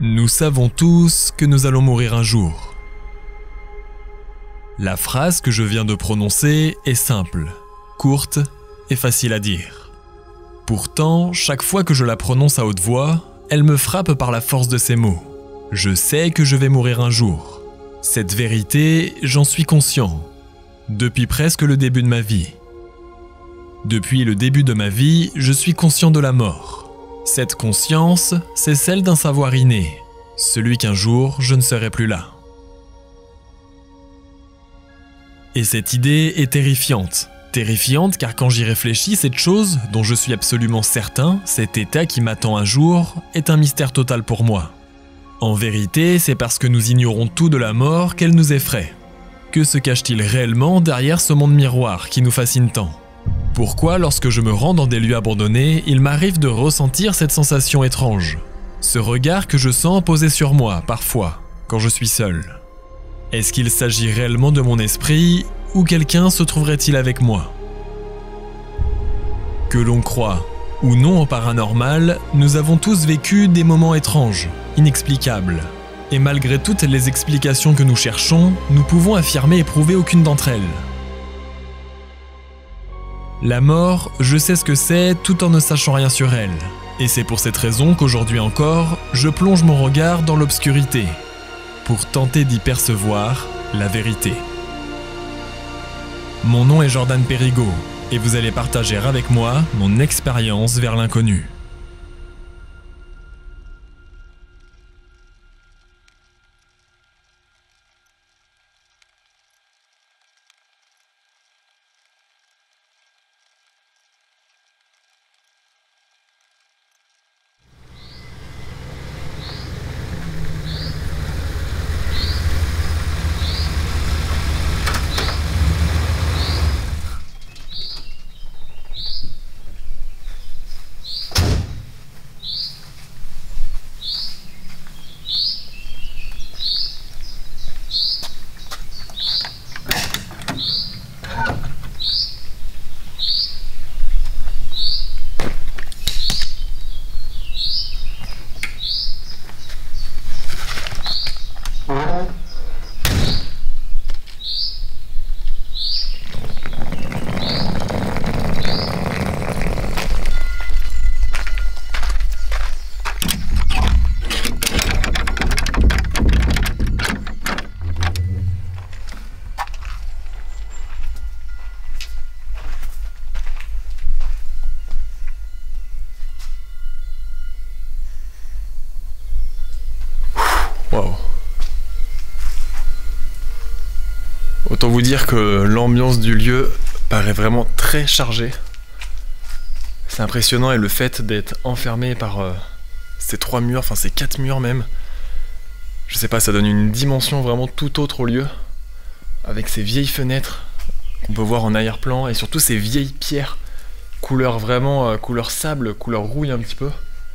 Nous savons tous que nous allons mourir un jour. La phrase que je viens de prononcer est simple, courte et facile à dire. Pourtant, chaque fois que je la prononce à haute voix, elle me frappe par la force de ces mots. Je sais que je vais mourir un jour. Cette vérité, j'en suis conscient. Depuis presque le début de ma vie. Depuis le début de ma vie, je suis conscient de la mort. Cette conscience, c'est celle d'un savoir inné, celui qu'un jour je ne serai plus là. Et cette idée est terrifiante. Terrifiante car quand j'y réfléchis, cette chose dont je suis absolument certain, cet état qui m'attend un jour, est un mystère total pour moi. En vérité, c'est parce que nous ignorons tout de la mort qu'elle nous effraie. Que se cache-t-il réellement derrière ce monde miroir qui nous fascine tant ? Pourquoi, lorsque je me rends dans des lieux abandonnés, il m'arrive de ressentir cette sensation étrange ? Ce regard que je sens posé sur moi, parfois, quand je suis seul. Est-ce qu'il s'agit réellement de mon esprit, ou quelqu'un se trouverait-il avec moi ? Que l'on croit ou non au paranormal, nous avons tous vécu des moments étranges, inexplicables. Et malgré toutes les explications que nous cherchons, nous pouvons affirmer éprouver aucune d'entre elles. La mort, je sais ce que c'est tout en ne sachant rien sur elle. Et c'est pour cette raison qu'aujourd'hui encore, je plonge mon regard dans l'obscurité, pour tenter d'y percevoir la vérité. Mon nom est Jordan Périgaud, et vous allez partager avec moi mon expérience vers l'inconnu. Wow. Autant vous dire que l'ambiance du lieu paraît vraiment très chargée. C'est impressionnant et le fait d'être enfermé par ces 3 murs, enfin ces 4 murs même, je sais pas, ça donne une dimension vraiment tout autre au lieu. Avec ces vieilles fenêtres qu'on peut voir en arrière-plan et surtout ces vieilles pierres, couleur vraiment, couleur sable, couleur rouille un petit peu.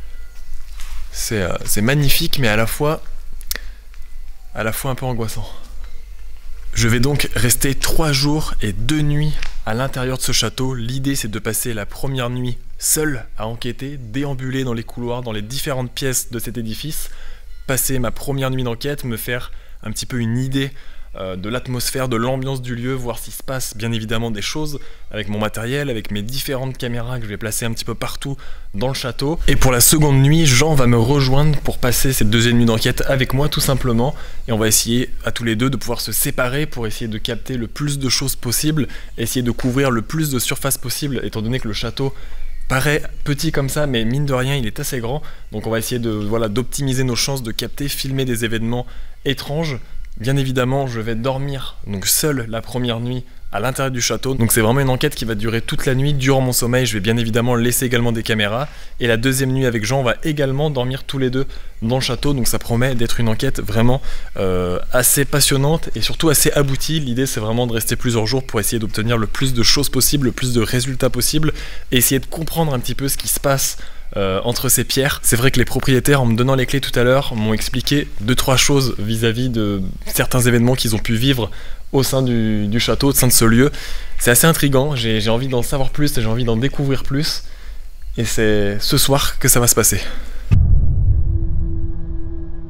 C'est magnifique mais à la fois un peu angoissant. Je vais donc rester 3 jours et 2 nuits à l'intérieur de ce château. L'idée c'est de passer la première nuit seul à enquêter, déambuler dans les couloirs, dans les différentes pièces de cet édifice, passer ma première nuit d'enquête, me faire un petit peu une idée de l'atmosphère, de l'ambiance du lieu, voir s'il se passe bien évidemment des choses avec mon matériel, avec mes différentes caméras que je vais placer un petit peu partout dans le château. Et pour la seconde nuit, Jean va me rejoindre pour passer cette deuxième nuit d'enquête avec moi tout simplement, et on va essayer à tous les deux de pouvoir se séparer pour essayer de capter le plus de choses possible, essayer de couvrir le plus de surface possible étant donné que le château paraît petit comme ça, mais mine de rien il est assez grand, donc on va essayer d'optimiser nos chances de capter, filmer des événements étranges. Bien évidemment, je vais dormir donc seul la première nuit à l'intérieur du château. Donc c'est vraiment une enquête qui va durer toute la nuit. Durant mon sommeil, je vais bien évidemment laisser également des caméras. Et la deuxième nuit avec Jean, on va également dormir tous les deux dans le château. Donc ça promet d'être une enquête vraiment assez passionnante et surtout assez aboutie. L'idée c'est vraiment de rester plusieurs jours pour essayer d'obtenir le plus de choses possibles, le plus de résultats possibles et essayer de comprendre un petit peu ce qui se passe entre ces pierres. C'est vrai que les propriétaires, en me donnant les clés tout à l'heure, m'ont expliqué 2-3 choses vis-à-vis de certains événements qu'ils ont pu vivre au sein du château, au sein de ce lieu. C'est assez intriguant, j'ai envie d'en savoir plus et j'ai envie d'en découvrir plus. Et c'est ce soir que ça va se passer.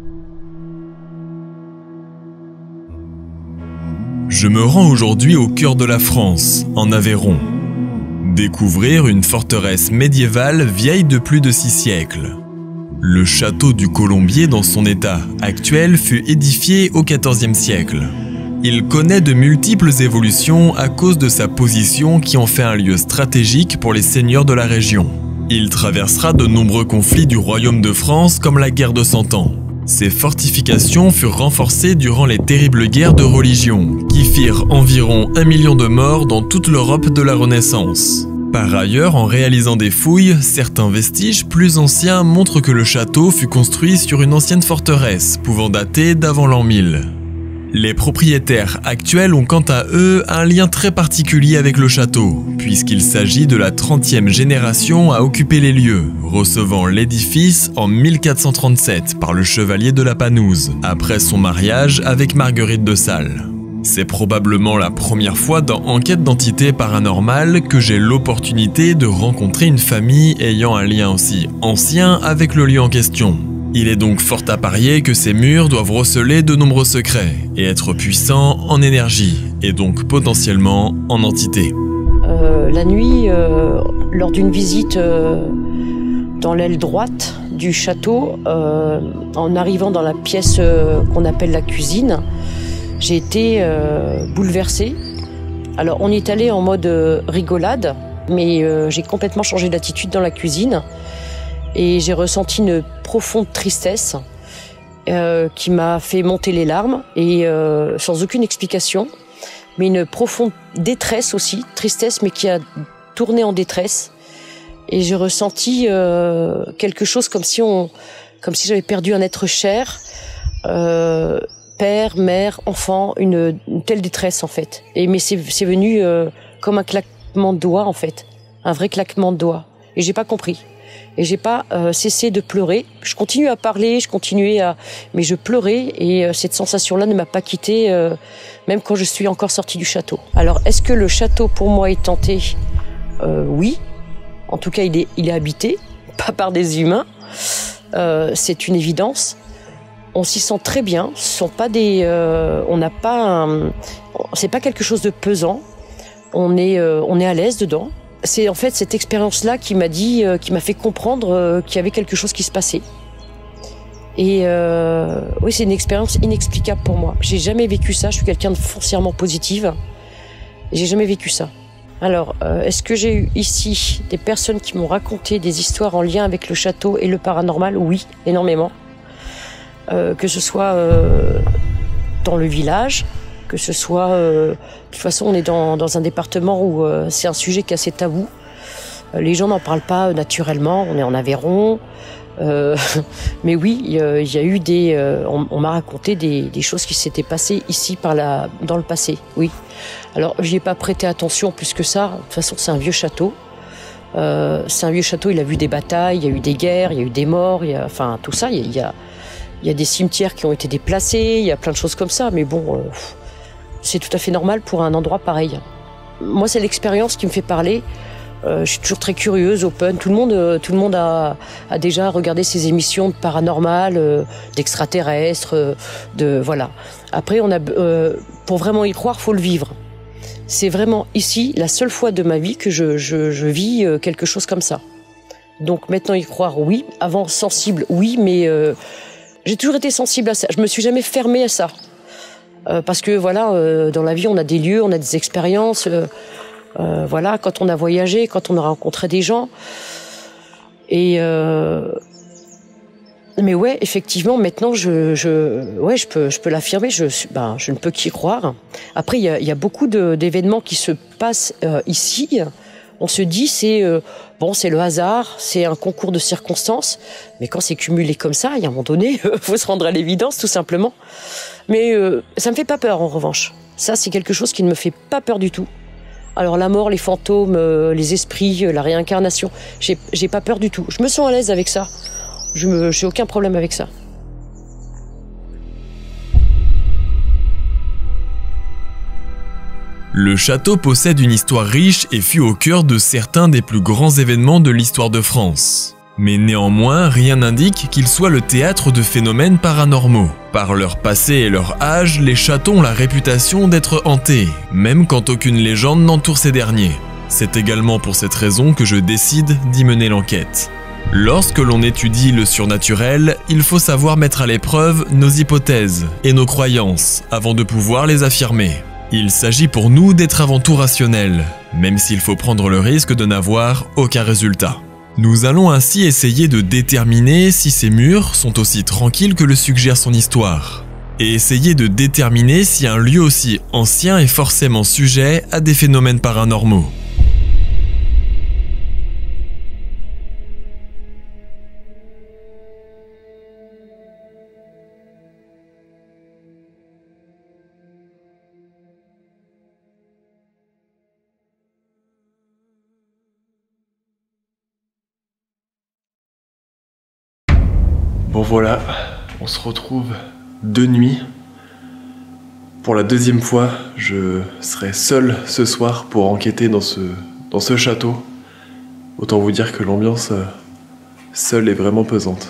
Je me rends aujourd'hui au cœur de la France, en Aveyron. Découvrir une forteresse médiévale vieille de plus de 6 siècles. Le château du Colombier dans son état actuel fut édifié au XIVe siècle. Il connaît de multiples évolutions à cause de sa position qui en fait un lieu stratégique pour les seigneurs de la région. Il traversera de nombreux conflits du royaume de France comme la guerre de Cent Ans. Ces fortifications furent renforcées durant les terribles guerres de religion, qui firent environ 1 million de morts dans toute l'Europe de la Renaissance. Par ailleurs, en réalisant des fouilles, certains vestiges plus anciens montrent que le château fut construit sur une ancienne forteresse, pouvant dater d'avant l'an 1000. Les propriétaires actuels ont quant à eux un lien très particulier avec le château, puisqu'il s'agit de la 30e génération à occuper les lieux, recevant l'édifice en 1437 par le chevalier de la Panouse, après son mariage avec Marguerite de Sales. C'est probablement la première fois dans Enquête d'Entités Paranormales que j'ai l'opportunité de rencontrer une famille ayant un lien aussi ancien avec le lieu en question. Il est donc fort à parier que ces murs doivent receler de nombreux secrets et être puissants en énergie et donc potentiellement en entité. La nuit, lors d'une visite dans l'aile droite du château, en arrivant dans la pièce qu'on appelle la cuisine, j'ai été bouleversée. Alors on y est allé en mode rigolade, mais j'ai complètement changé d'attitude dans la cuisine. Et j'ai ressenti une profonde tristesse qui m'a fait monter les larmes et sans aucune explication, mais une profonde détresse aussi, tristesse mais qui a tourné en détresse. Et j'ai ressenti quelque chose comme si j'avais perdu un être cher, père, mère, enfant, une telle détresse en fait. Mais c'est venu comme un claquement de doigts en fait, un vrai claquement de doigts. Et j'ai pas compris. Et j'ai pas cessé de pleurer. Je continuais à parler, mais je pleurais et cette sensation-là ne m'a pas quittée, même quand je suis encore sortie du château. Alors, est-ce que le château pour moi est hanté ? Oui. En tout cas, il est habité, pas par des humains. C'est une évidence. On s'y sent très bien. Ce sont pas c'est pas quelque chose de pesant. On est à l'aise dedans. C'est en fait cette expérience-là qui m'a fait comprendre qu'il y avait quelque chose qui se passait. Et oui, c'est une expérience inexplicable pour moi. J'ai jamais vécu ça. Je suis quelqu'un de foncièrement positive. J'ai jamais vécu ça. Alors, est-ce que j'ai eu ici des personnes qui m'ont raconté des histoires en lien avec le château et le paranormal ? Oui, énormément. Que ce soit dans le village, que ce soit... de toute façon, on est dans un département où c'est un sujet qui est assez tabou. Les gens n'en parlent pas naturellement, on est en Aveyron. Mais oui, il y a eu on m'a raconté des choses qui s'étaient passées ici dans le passé, oui. Alors, j'y ai pas prêté attention plus que ça. De toute façon, c'est un vieux château. C'est un vieux château, il a vu des batailles, il y a eu des guerres, il y a eu des morts, enfin tout ça. Il y a des cimetières qui ont été déplacés, il y a plein de choses comme ça. Mais bon... c'est tout à fait normal pour un endroit pareil. Moi, c'est l'expérience qui me fait parler. Je suis toujours très curieuse, open. Tout le monde a déjà regardé ces émissions de paranormal, d'extraterrestres, voilà. Après, pour vraiment y croire, faut le vivre. C'est vraiment ici la seule fois de ma vie que je vis quelque chose comme ça. Donc maintenant y croire, oui. Avant sensible, oui, mais j'ai toujours été sensible à ça. Je me suis jamais fermée à ça. Parce que voilà, dans la vie, on a des lieux, on a des expériences. Voilà, quand on a voyagé, quand on a rencontré des gens. Mais ouais, effectivement, maintenant, je peux l'affirmer. Je ne peux qu'y croire. Après, il y a beaucoup d'événements qui se passent ici. On se dit, c'est le hasard, c'est un concours de circonstances. Mais quand c'est cumulé comme ça, il y a un moment donné, faut se rendre à l'évidence, tout simplement. Mais ça me fait pas peur, en revanche. Ça, c'est quelque chose qui ne me fait pas peur du tout. Alors la mort, les fantômes, les esprits, la réincarnation, j'ai pas peur du tout. Je me sens à l'aise avec ça. J'ai aucun problème avec ça. Le château possède une histoire riche et fut au cœur de certains des plus grands événements de l'histoire de France. Mais néanmoins, rien n'indique qu'ils soient le théâtre de phénomènes paranormaux. Par leur passé et leur âge, les châteaux ont la réputation d'être hantés, même quand aucune légende n'entoure ces derniers. C'est également pour cette raison que je décide d'y mener l'enquête. Lorsque l'on étudie le surnaturel, il faut savoir mettre à l'épreuve nos hypothèses et nos croyances avant de pouvoir les affirmer. Il s'agit pour nous d'être avant tout rationnels, même s'il faut prendre le risque de n'avoir aucun résultat. Nous allons ainsi essayer de déterminer si ces murs sont aussi tranquilles que le suggère son histoire, et essayer de déterminer si un lieu aussi ancien est forcément sujet à des phénomènes paranormaux. Bon voilà, on se retrouve de nuit. Pour la deuxième fois, je serai seul ce soir pour enquêter dans ce château. Autant vous dire que l'ambiance seule est vraiment pesante.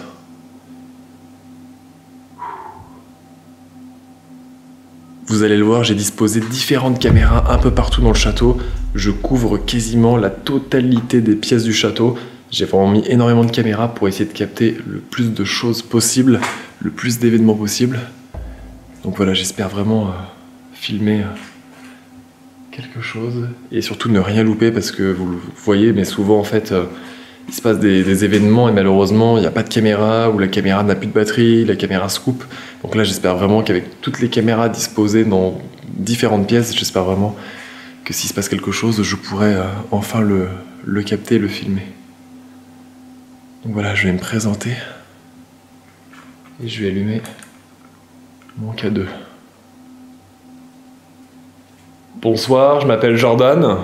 Vous allez le voir, j'ai disposé de différentes caméras un peu partout dans le château. Je couvre quasiment la totalité des pièces du château. J'ai vraiment mis énormément de caméras pour essayer de capter le plus de choses possible, le plus d'événements possible. Donc voilà, j'espère vraiment filmer quelque chose et surtout ne rien louper parce que vous le voyez, mais souvent en fait il se passe des événements et malheureusement il n'y a pas de caméra ou la caméra n'a plus de batterie, la caméra se coupe. Donc là j'espère vraiment qu'avec toutes les caméras disposées dans différentes pièces, j'espère vraiment que s'il se passe quelque chose, je pourrai enfin le capter et le filmer. Donc voilà, je vais me présenter et je vais allumer mon K2. Bonsoir, je m'appelle Jordan.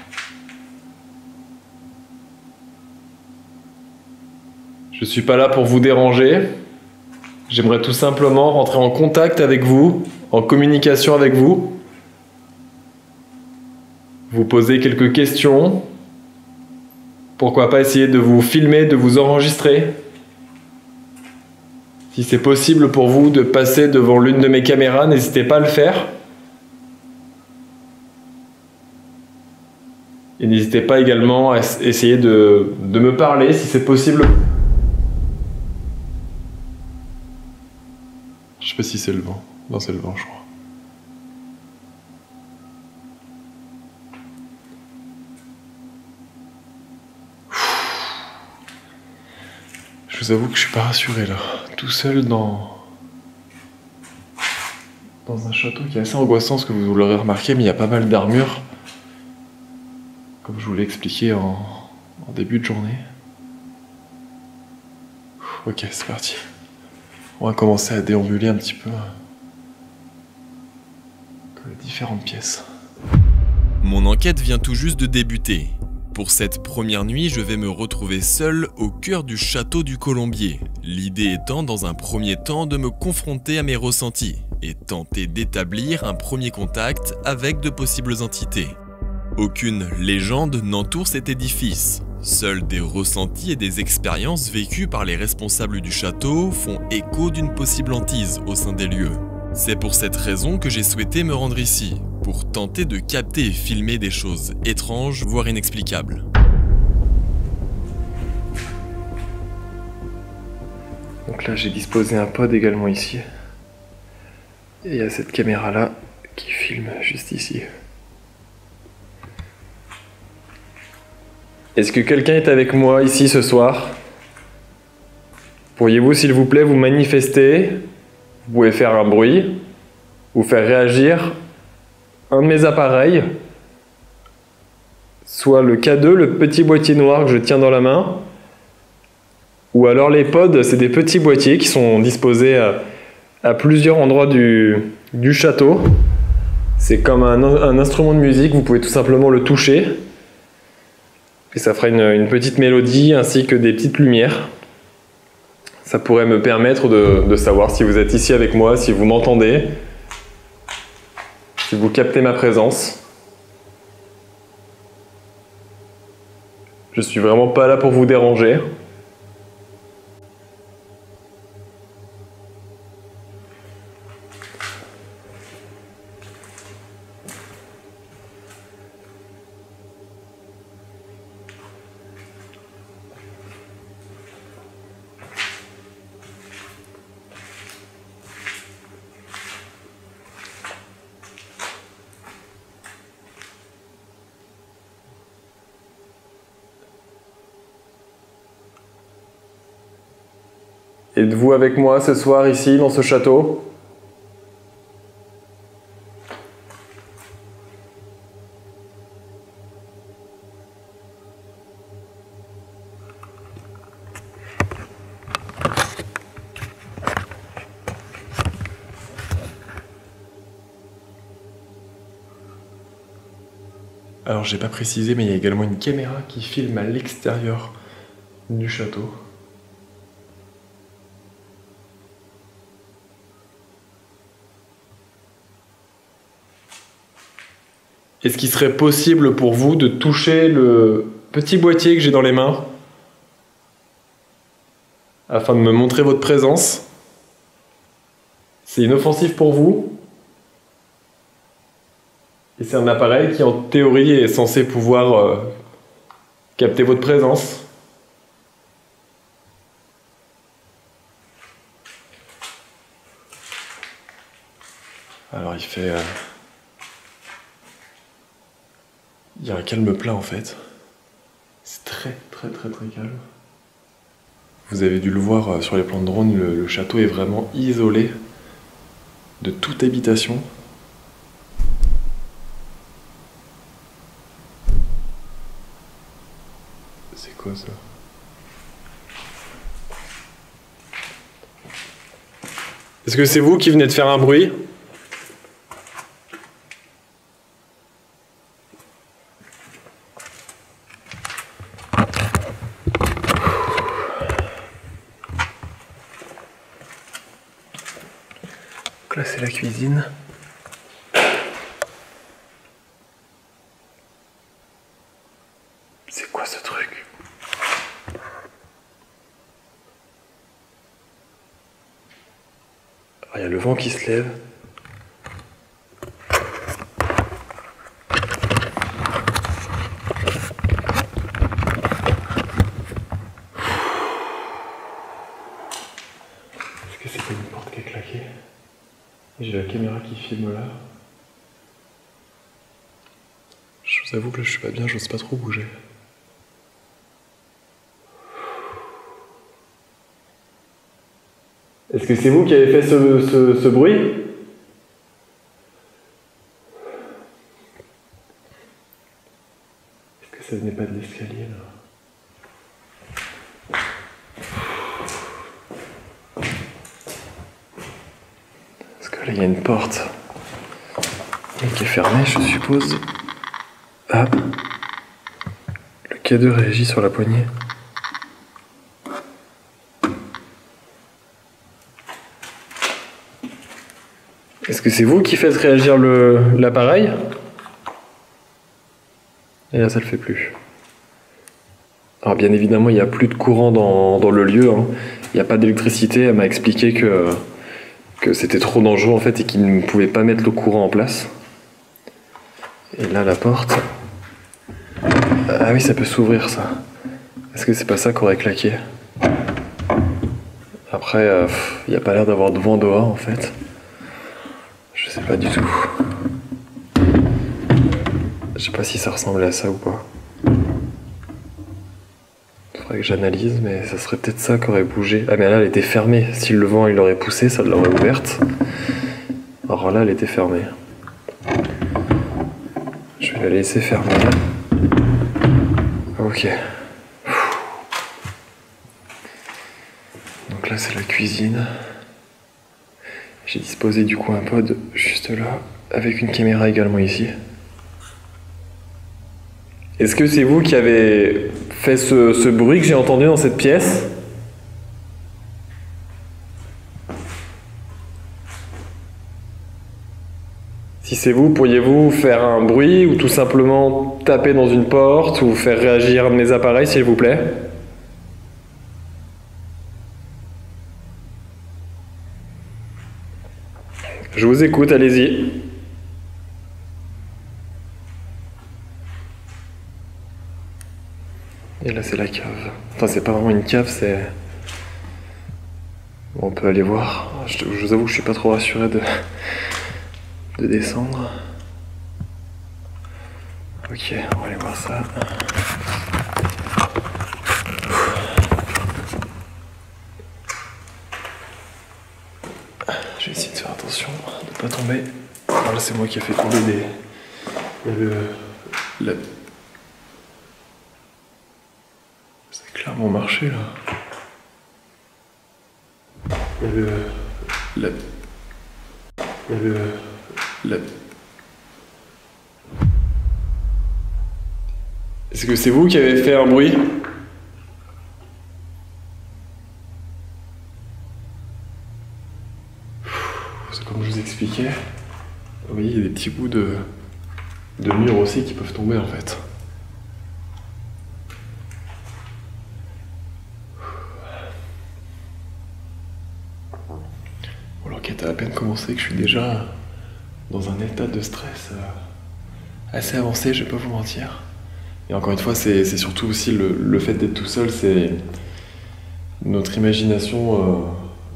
Je suis pas là pour vous déranger. J'aimerais tout simplement rentrer en contact avec vous, en communication avec vous. Vous poser quelques questions. Pourquoi pas essayer de vous filmer, de vous enregistrer. Si c'est possible pour vous de passer devant l'une de mes caméras, n'hésitez pas à le faire. Et n'hésitez pas également à essayer de me parler si c'est possible. Je sais pas si c'est le vent. Non, c'est le vent, je crois. Je vous avoue que je suis pas rassuré là, tout seul dans un château qui est assez angoissant, ce que vous l'aurez remarqué, mais il y a pas mal d'armures, comme je vous l'ai expliqué en début de journée. Ok, c'est parti. On va commencer à déambuler un petit peu les différentes pièces. Mon enquête vient tout juste de débuter. Pour cette première nuit, je vais me retrouver seul au cœur du château du Colombier. L'idée étant, dans un premier temps, de me confronter à mes ressentis et tenter d'établir un premier contact avec de possibles entités. Aucune légende n'entoure cet édifice. Seuls des ressentis et des expériences vécues par les responsables du château font écho d'une possible hantise au sein des lieux. C'est pour cette raison que j'ai souhaité me rendre ici, pour tenter de capter et filmer des choses étranges, voire inexplicables. Donc là j'ai disposé un pod également ici. Et il y a cette caméra là qui filme juste ici. Est-ce que quelqu'un est avec moi ici ce soir? Pourriez-vous s'il vous plaît vous manifester? Vous pouvez faire un bruit, ou faire réagir un de mes appareils, soit le K2, le petit boîtier noir que je tiens dans la main, ou alors les pods, c'est des petits boîtiers qui sont disposés à plusieurs endroits du château. C'est comme un instrument de musique, vous pouvez tout simplement le toucher, et ça fera une petite mélodie ainsi que des petites lumières. Ça pourrait me permettre de savoir si vous êtes ici avec moi, si vous m'entendez, si vous captez ma présence. Je suis vraiment pas là pour vous déranger. Êtes-vous avec moi ce soir ici, dans ce château? Alors j'ai pas précisé, mais il y a également une caméra qui filme à l'extérieur du château. Est-ce qu'il serait possible pour vous de toucher le petit boîtier que j'ai dans les mains afin de me montrer votre présence? C'est inoffensif pour vous? Et c'est un appareil qui, en théorie, est censé pouvoir capter votre présence. Alors il fait... Il y a un calme plat en fait. C'est très calme. Vous avez dû le voir sur les plans de drone, le château est vraiment isolé de toute habitation. C'est quoi ça? Est-ce que c'est vous qui venez de faire un bruit? Donc là c'est la cuisine. C'est quoi ce truc? Il y a le vent qui se lève. Est-ce que c'était une porte qui a claqué? J'ai la caméra qui filme là. Je vous avoue que là je suis pas bien, j'ose pas trop bouger. Est-ce que c'est vous qui avez fait ce bruit? Est-ce que ça venait pas de l'escalier là? Parce que là il y a une porte qui est fermée, je suppose. Ah, le K2 réagit sur la poignée. Est-ce que c'est vous qui faites réagir l'appareil? Et là, ça le fait plus. Alors bien évidemment, il n'y a plus de courant dans le lieu. Hein. Il n'y a pas d'électricité. Elle m'a expliqué que c'était trop dangereux en fait et qu'il ne pouvait pas mettre le courant en place. Et là, la porte... Ah oui, ça peut s'ouvrir ça. Est-ce que c'est pas ça qu'aurait claqué? Après, il n'y a pas l'air d'avoir de vent dehors en fait. Je sais pas du tout. Je sais pas si ça ressemblait à ça ou pas. Faudrait que j'analyse, mais ça serait peut-être ça qui aurait bougé. Ah mais là elle était fermée. Si le vent il l'aurait poussé, ça l'aurait ouverte. Alors là elle était fermée. Je vais la laisser fermer. Ok. Donc là c'est la cuisine. J'ai disposé du coup un pod juste là, avec une caméra également ici. Est-ce que c'est vous qui avez fait ce bruit que j'ai entendu dans cette pièce? Si c'est vous, pourriez-vous faire un bruit ou tout simplement taper dans une porte ou faire réagir un de mes appareils s'il vous plaît? Je vous écoute, allez-y. Et là c'est la cave. Enfin c'est pas vraiment une cave, c'est... Bon, on peut aller voir. Je vous avoue que je suis pas trop rassuré de descendre. Ok, on va aller voir ça. attention de ne pas tomber. Alors là, c'est moi qui ai fait tomber des... Il y a c'est clairement marché là. Il y a Est-ce que c'est vous qui avez fait un bruit? C'est comme je vous expliquais. Vous voyez, il y a des petits bouts de murs aussi qui peuvent tomber en fait. Bon, l'enquête a à peine commencé que je suis déjà dans un état de stress assez avancé, je vais pas vous mentir. Et encore une fois, c'est surtout aussi le fait d'être tout seul, c'est notre imagination.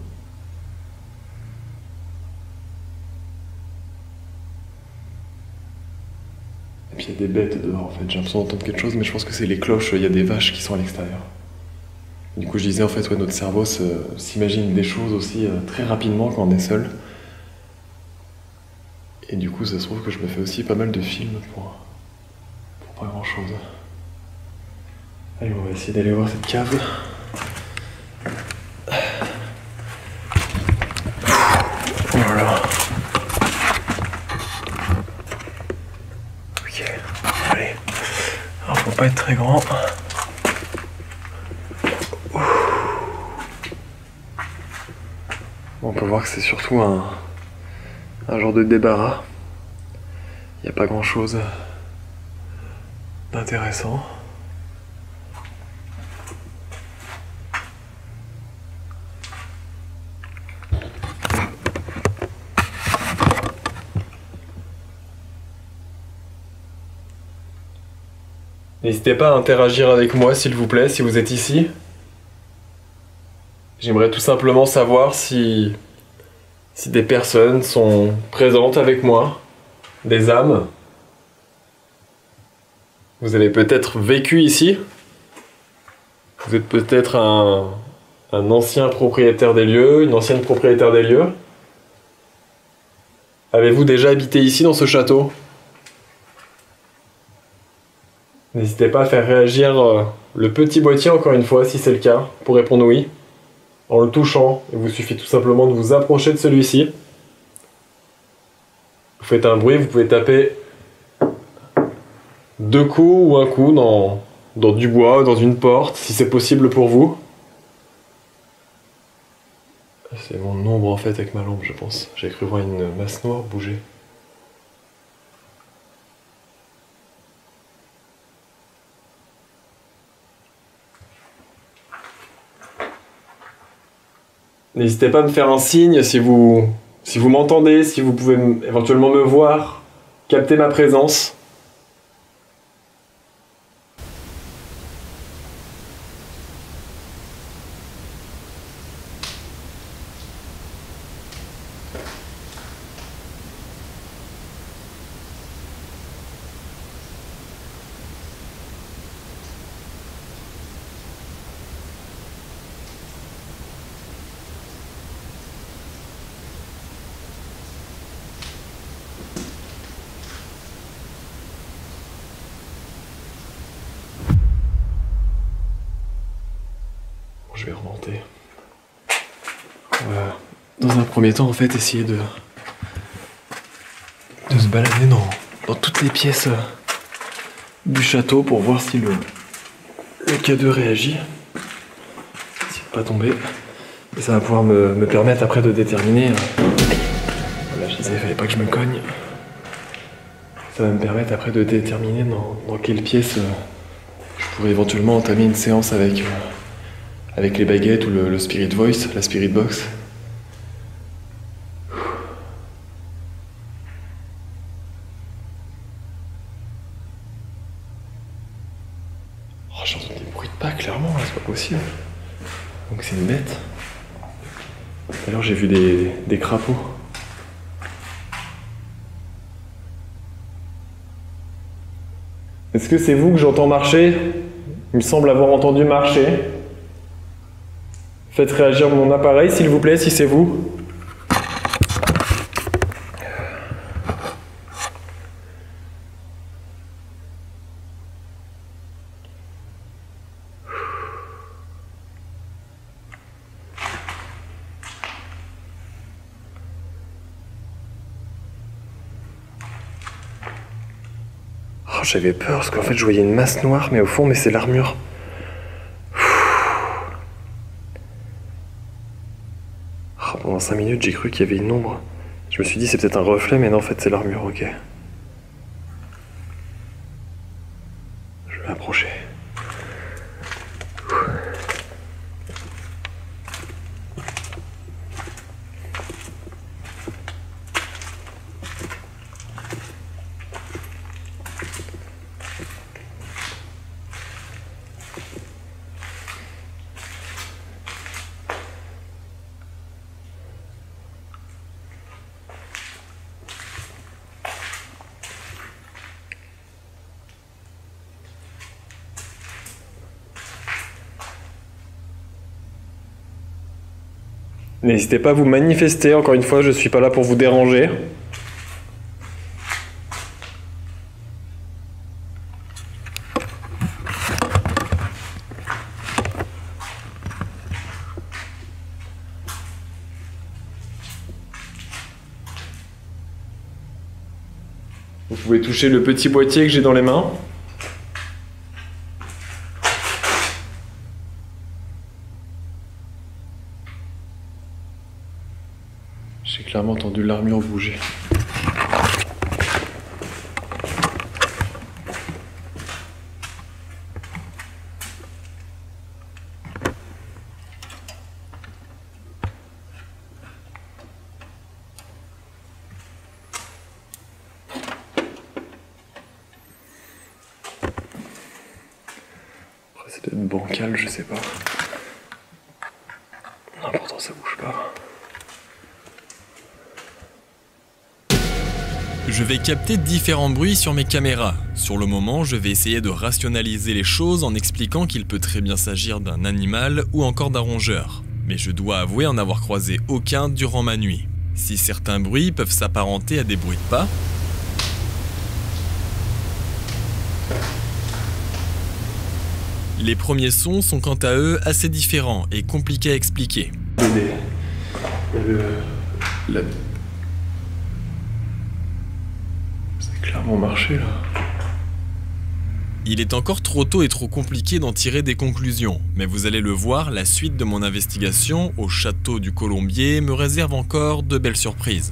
Et puis il y a des bêtes dehors en fait, j'ai l'impression d'entendre quelque chose, mais je pense que c'est les cloches, il y a des vaches qui sont à l'extérieur. Du coup, je disais en fait, ouais, notre cerveau s'imagine des choses aussi très rapidement quand on est seul. Et du coup, ça se trouve que je me fais aussi pas mal de films pour pas grand chose. Allez, on va essayer d'aller voir cette cave. Voilà. Ok, allez. Alors, faut pas être très grand. On peut voir que c'est surtout un genre de débarras. Il n'y a pas grand chose d'intéressant. N'hésitez pas à interagir avec moi s'il vous plaît, si vous êtes ici. J'aimerais tout simplement savoir si des personnes sont présentes avec moi, des âmes. Vous avez peut-être vécu ici. Vous êtes peut-être un ancien propriétaire des lieux, une ancienne propriétaire des lieux. Avez-vous déjà habité ici dans ce château? N'hésitez pas à faire réagir le petit boîtier encore une fois si c'est le cas, pour répondre oui. En le touchant, il vous suffit tout simplement de vous approcher de celui-ci. Vous faites un bruit, vous pouvez taper 2 coups ou un coup dans du bois, dans une porte, si c'est possible pour vous. C'est mon ombre en fait avec ma lampe, je pense. J'ai cru voir une masse noire bouger. N'hésitez pas à me faire un signe si vous m'entendez, si vous pouvez éventuellement me voir, capter ma présence. Je vais remonter. On va, dans un premier temps, en fait, essayer de se balader dans toutes les pièces du château pour voir si le K2 réagit. S'il ne va pas tomber. Et ça va pouvoir me permettre après de déterminer. Voilà, je disais, il fallait pas que je me cogne. Ça va me permettre après de déterminer dans quelle pièce je pourrais éventuellement entamer une séance avec les baguettes ou le Spirit Voice, la Spirit Box. Oh, j'entends des bruits de pas, clairement, là, c'est pas possible. Donc c'est une bête. Tout à l'heure, j'ai vu des crapauds. Est-ce que c'est vous que j'entends marcher? Il me semble avoir entendu marcher. Faites réagir mon appareil, s'il vous plaît, si c'est vous. Oh, j'avais peur parce qu'en fait je voyais une masse noire, mais au fond, mais c'est l'armure. Oh, pendant 5 minutes, j'ai cru qu'il y avait une ombre. Je me suis dit c'est peut-être un reflet, mais non, en fait c'est l'armure, ok. Je vais m'approcher. N'hésitez pas à vous manifester, encore une fois, je suis pas là pour vous déranger. Vous pouvez toucher le petit boîtier que j'ai dans les mains. J'ai clairement entendu l'armure bouger. Après, c'est peut-être bancal, je sais pas. L'important, ça bouge pas. Je vais capter différents bruits sur mes caméras. Sur le moment, je vais essayer de rationaliser les choses en expliquant qu'il peut très bien s'agir d'un animal ou encore d'un rongeur. Mais je dois avouer en avoir croisé aucun durant ma nuit. Si certains bruits peuvent s'apparenter à des bruits de pas, les premiers sons sont quant à eux assez différents et compliqués à expliquer. C'est clairement marché là. Il est encore trop tôt et trop compliqué d'en tirer des conclusions, mais vous allez le voir, la suite de mon investigation au château du Colombier me réserve encore de belles surprises.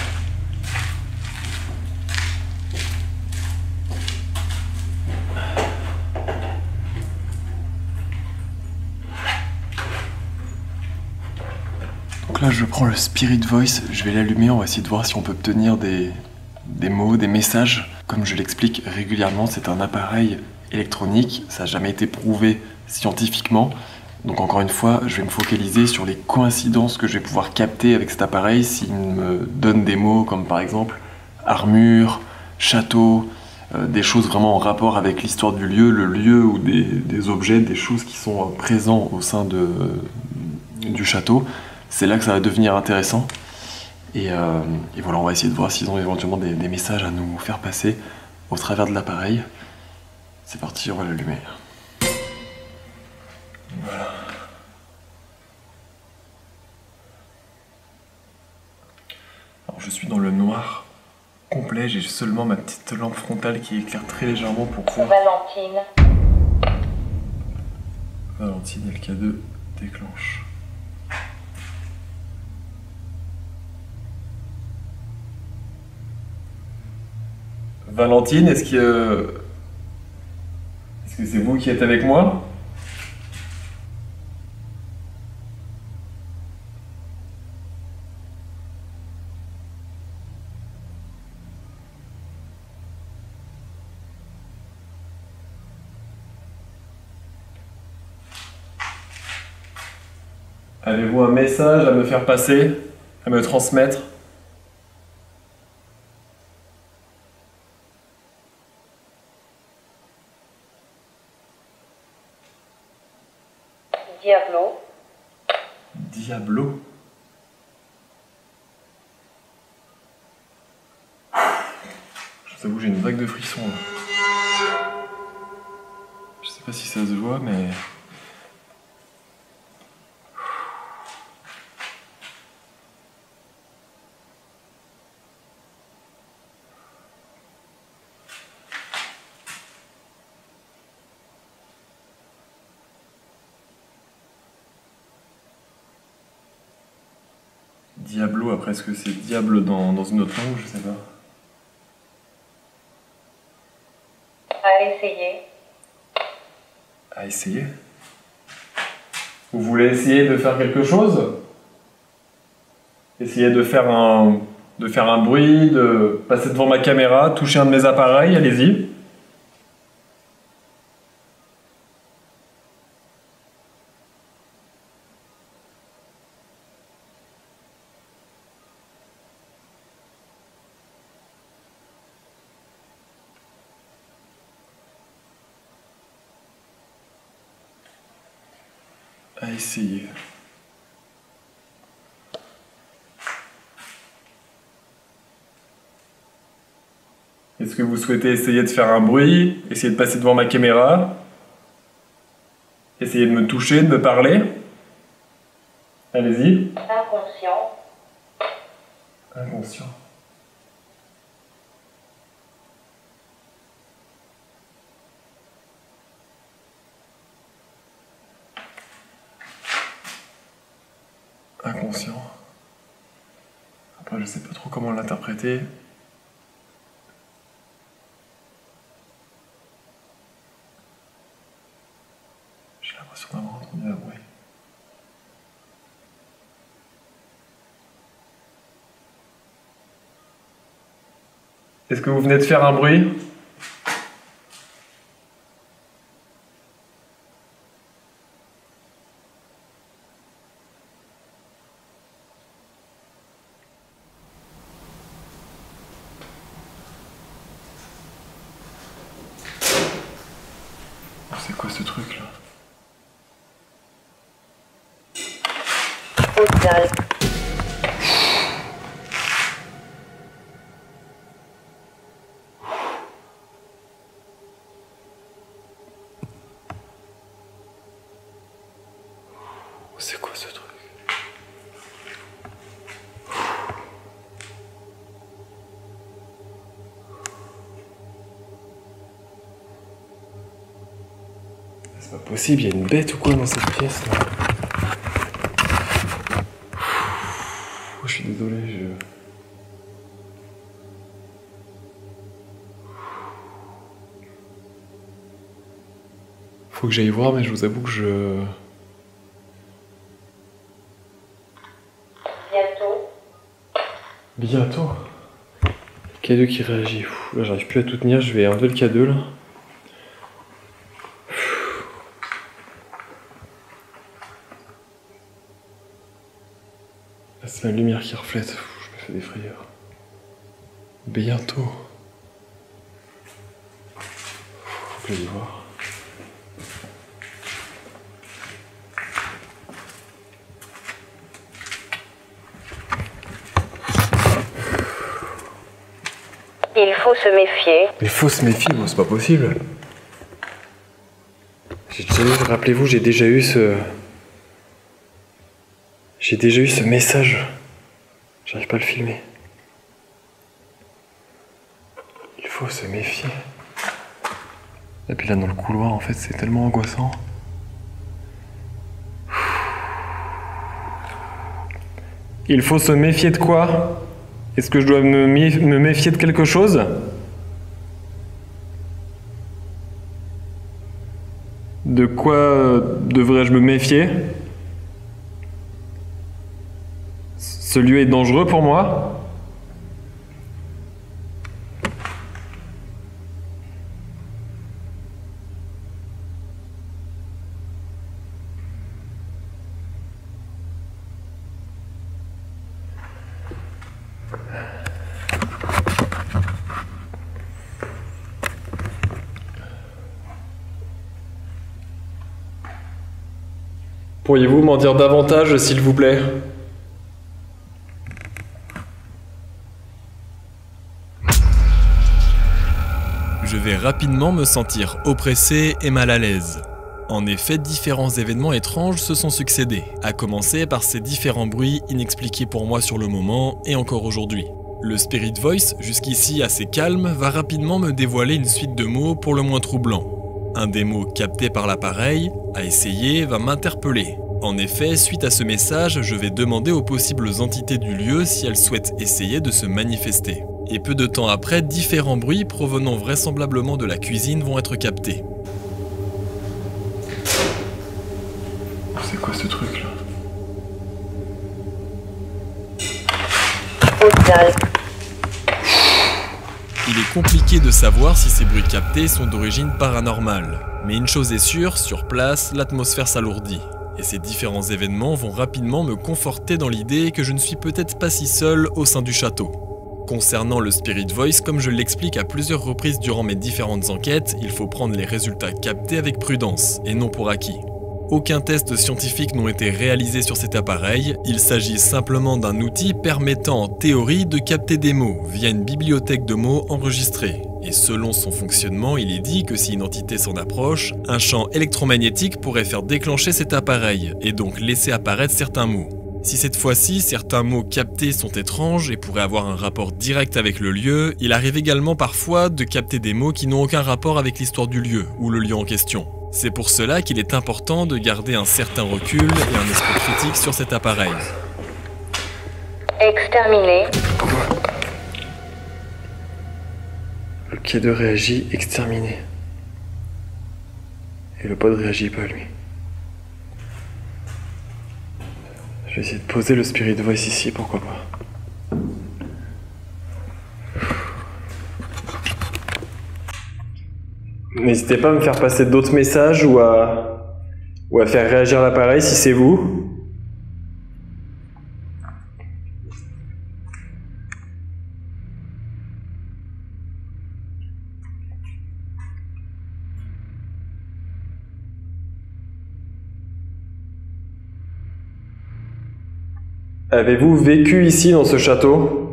Donc là, je prends le Spirit Voice, je vais l'allumer, on va essayer de voir si on peut obtenir des mots, des messages. Comme je l'explique régulièrement, c'est un appareil électronique, ça n'a jamais été prouvé scientifiquement. Donc encore une fois, je vais me focaliser sur les coïncidences que je vais pouvoir capter avec cet appareil s'il me donne des mots comme par exemple armure, château, des choses vraiment en rapport avec l'histoire du lieu, le lieu ou des objets, des choses qui sont présents au sein du château. C'est là que ça va devenir intéressant. Et voilà, on va essayer de voir s'ils ont éventuellement des messages à nous faire passer au travers de l'appareil. C'est parti, on va l'allumer. Voilà. Alors je suis dans le noir complet, j'ai seulement ma petite lampe frontale qui éclaire très légèrement pour pouvoir... Valentine, LK2 déclenche. Valentine, est-ce que c'est vous qui êtes avec moi? Avez-vous un message à me faire passer, à me transmettre? Diablo. Diablo? Je vous avoue, j'ai une vague de frissons là. Je sais pas si ça se voit, mais... Diablo, après est-ce que c'est diable dans une autre langue, je sais pas. À essayer. À essayer? Vous voulez essayer de faire quelque chose? Essayer de faire un bruit, de passer devant ma caméra, toucher un de mes appareils, allez-y. À essayer. Est-ce que vous souhaitez essayer de faire un bruit, essayer de passer devant ma caméra, essayer de me toucher, de me parler? Allez-y. Inconscient. Inconscient. Inconscient. Après, je sais pas trop comment l'interpréter. J'ai l'impression d'avoir entendu un bruit. Est-ce que vous venez de faire un bruit? C'est quoi ce truc là? Hôpital. C'est quoi ce truc? C'est pas possible, il y a une bête ou quoi dans cette pièce là? Je suis désolé, Faut que j'aille voir, mais je vous avoue que Bientôt. K2 qui réagit. Là, j'arrive plus à tout tenir, je vais enlever le K2 là. Là, c'est ma lumière qui reflète. Je me fais des frayeurs. Bientôt. Faut que j'aille voir. Il faut se méfier. Il faut se méfier, bon, c'est pas possible. Rappelez-vous, j'ai déjà eu ce message. J'arrive pas à le filmer. Il faut se méfier. Et puis là, dans le couloir, en fait, c'est tellement angoissant. Il faut se méfier de quoi? Est-ce que je dois me méfier de quelque chose? De quoi devrais-je me méfier? Ce lieu est dangereux pour moi? Pourriez-vous m'en dire davantage, s'il vous plaît? Je vais rapidement me sentir oppressé et mal à l'aise. En effet, différents événements étranges se sont succédés, à commencer par ces différents bruits inexpliqués pour moi sur le moment et encore aujourd'hui. Le Spirit Voice, jusqu'ici assez calme, va rapidement me dévoiler une suite de mots pour le moins troublants. Un des mots captés par l'appareil, à essayer, va m'interpeller. En effet, suite à ce message, je vais demander aux possibles entités du lieu si elles souhaitent essayer de se manifester. Et peu de temps après, différents bruits provenant vraisemblablement de la cuisine vont être captés. C'est quoi ce truc là? Il est compliqué de savoir si ces bruits captés sont d'origine paranormale. Mais une chose est sûre, sur place, l'atmosphère s'alourdit. Et ces différents événements vont rapidement me conforter dans l'idée que je ne suis peut-être pas si seul au sein du château. Concernant le Spirit Voice, comme je l'explique à plusieurs reprises durant mes différentes enquêtes, il faut prendre les résultats captés avec prudence, et non pour acquis. Aucun test scientifique n'ont été réalisés sur cet appareil, il s'agit simplement d'un outil permettant en théorie de capter des mots via une bibliothèque de mots enregistrée. Et selon son fonctionnement, il est dit que si une entité s'en approche, un champ électromagnétique pourrait faire déclencher cet appareil, et donc laisser apparaître certains mots. Si cette fois-ci, certains mots captés sont étranges et pourraient avoir un rapport direct avec le lieu, il arrive également parfois de capter des mots qui n'ont aucun rapport avec l'histoire du lieu, ou le lieu en question. C'est pour cela qu'il est important de garder un certain recul et un esprit critique sur cet appareil. Exterminé. Le quai 2 réagit, exterminé. Et le pod réagit pas lui. Je vais essayer de poser le Spirit Voice ici, pourquoi pas. N'hésitez pas à me faire passer d'autres messages ou à faire réagir l'appareil si c'est vous. Avez-vous vécu ici dans ce château?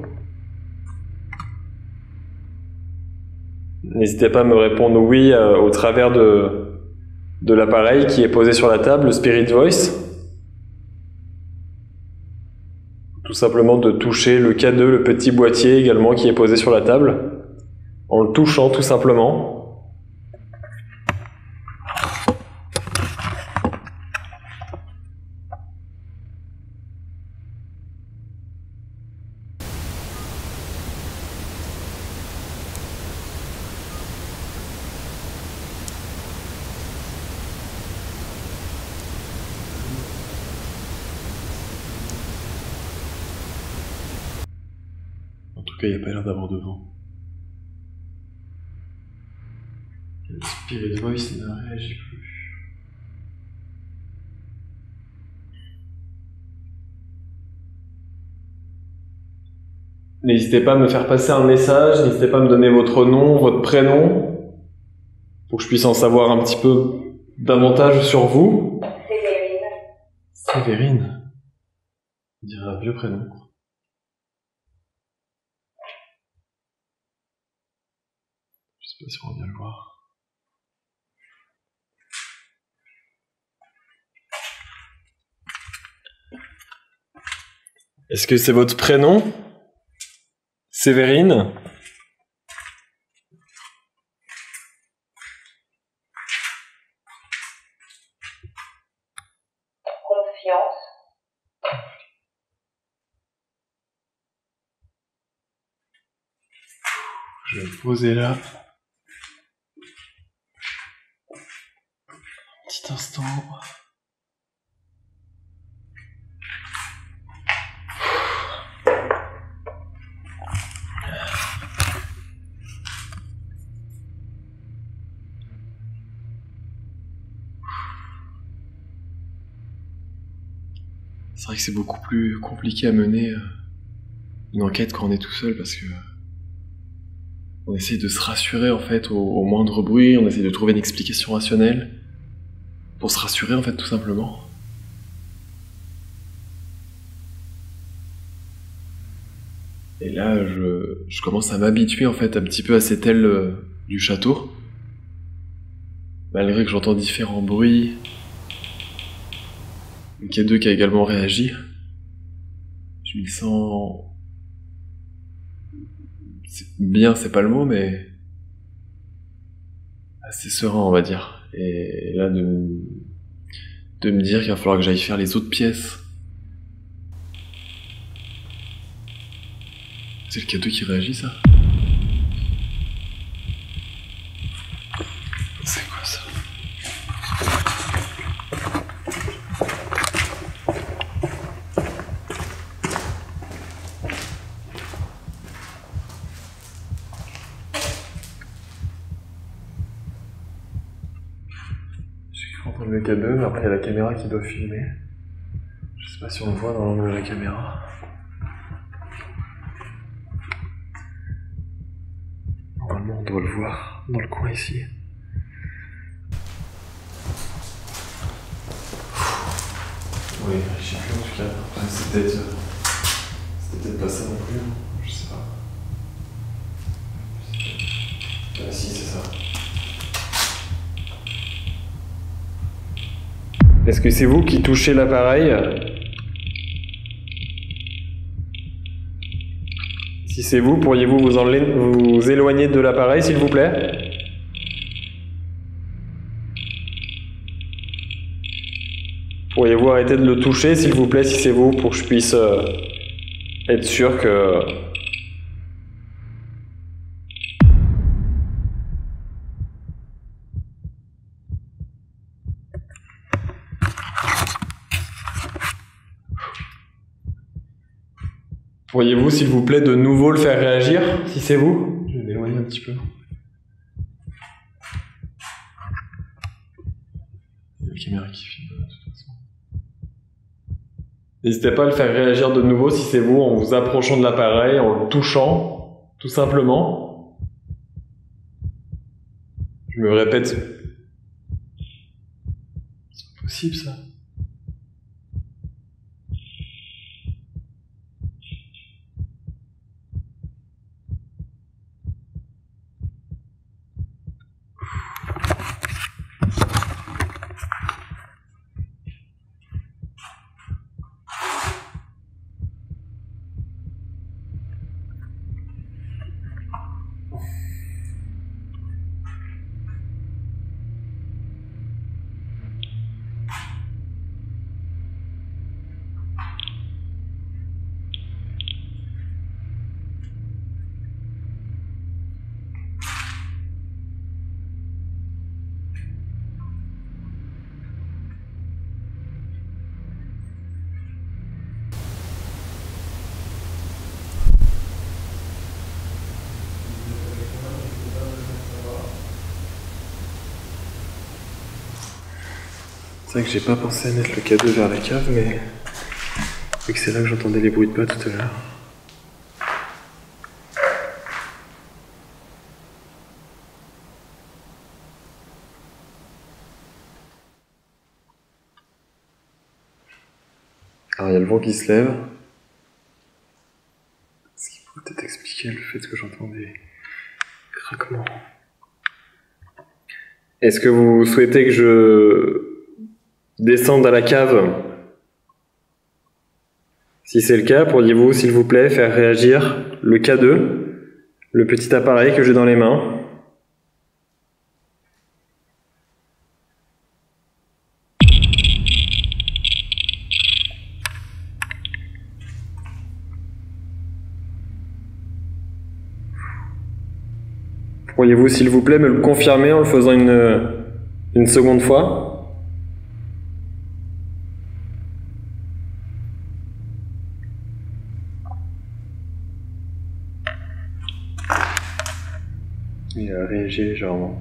N'hésitez pas à me répondre oui au travers de l'appareil qui est posé sur la table, le Spirit Voice. Tout simplement de toucher le K2, le petit boîtier également qui est posé sur la table, en le touchant tout simplement. En tout cas, il n'y a pas l'air d'avoir de vent. Le Spirit Voice ne réagit plus. N'hésitez pas à me faire passer un message, n'hésitez pas à me donner votre nom, votre prénom, pour que je puisse en savoir un petit peu davantage sur vous. Sévérine. Sévérine. On dirait un vieux prénom. Je sais pas si on va bien le voir. Est-ce que c'est votre prénom? Sévérine? Confiance. Je vais me poser là. Un petit instant. C'est vrai que c'est beaucoup plus compliqué à mener une enquête quand on est tout seul parce que on essaye de se rassurer en fait au moindre bruit, on essaye de trouver une explication rationnelle pour se rassurer en fait tout simplement. Et là je commence à m'habituer en fait un petit peu à cette aile du château. Malgré que j'entends différents bruits. Le K2 qui a également réagi. Je m'y sens... bien, c'est pas le mot, mais... assez serein, on va dire. Et là, de de me dire qu'il va falloir que j'aille faire les autres pièces. C'est le cadeau qui réagit, ça? C'est quoi ça? J'ai cru entendre le cadeau, mais après il y a la caméra qui doit filmer. Je sais pas si on le voit dans l'angle de la caméra. Normalement, on doit le voir dans le coin ici. Oui, je sais plus en tout cas. Enfin, c'était peut-être pas ça non plus. Je sais pas. Ah si, c'est ça. Est-ce que c'est vous qui touchez l'appareil? Si c'est vous, pourriez-vous vous éloigner de l'appareil, s'il vous plaît? Pourriez-vous arrêter de le toucher, s'il vous plaît, si c'est vous, pour que je puisse être sûr que... Pourriez-vous, s'il vous plaît, de nouveau le faire réagir, si c'est vous? Je vais m'éloigner un petit peu. Il y a la caméra qui filme, de toute façon. N'hésitez pas à le faire réagir de nouveau, si c'est vous, en vous approchant de l'appareil, en le touchant, tout simplement. Je me répète. C'est possible, ça? C'est vrai que j'ai pas pensé à mettre le cadeau vers la cave, mais vu que c'est là que j'entendais les bruits de pas tout à l'heure. Alors il y a le vent qui se lève, ce qui pourrait peut-être expliquer le fait que j'entends des craquements. Est-ce que vous souhaitez que je descende à la cave? Si c'est le cas, pourriez-vous, s'il vous plaît, faire réagir le K2, le petit appareil que j'ai dans les mains? Pourriez-vous, s'il vous plaît, me le confirmer en le faisant une seconde fois? Il a réagi légèrement.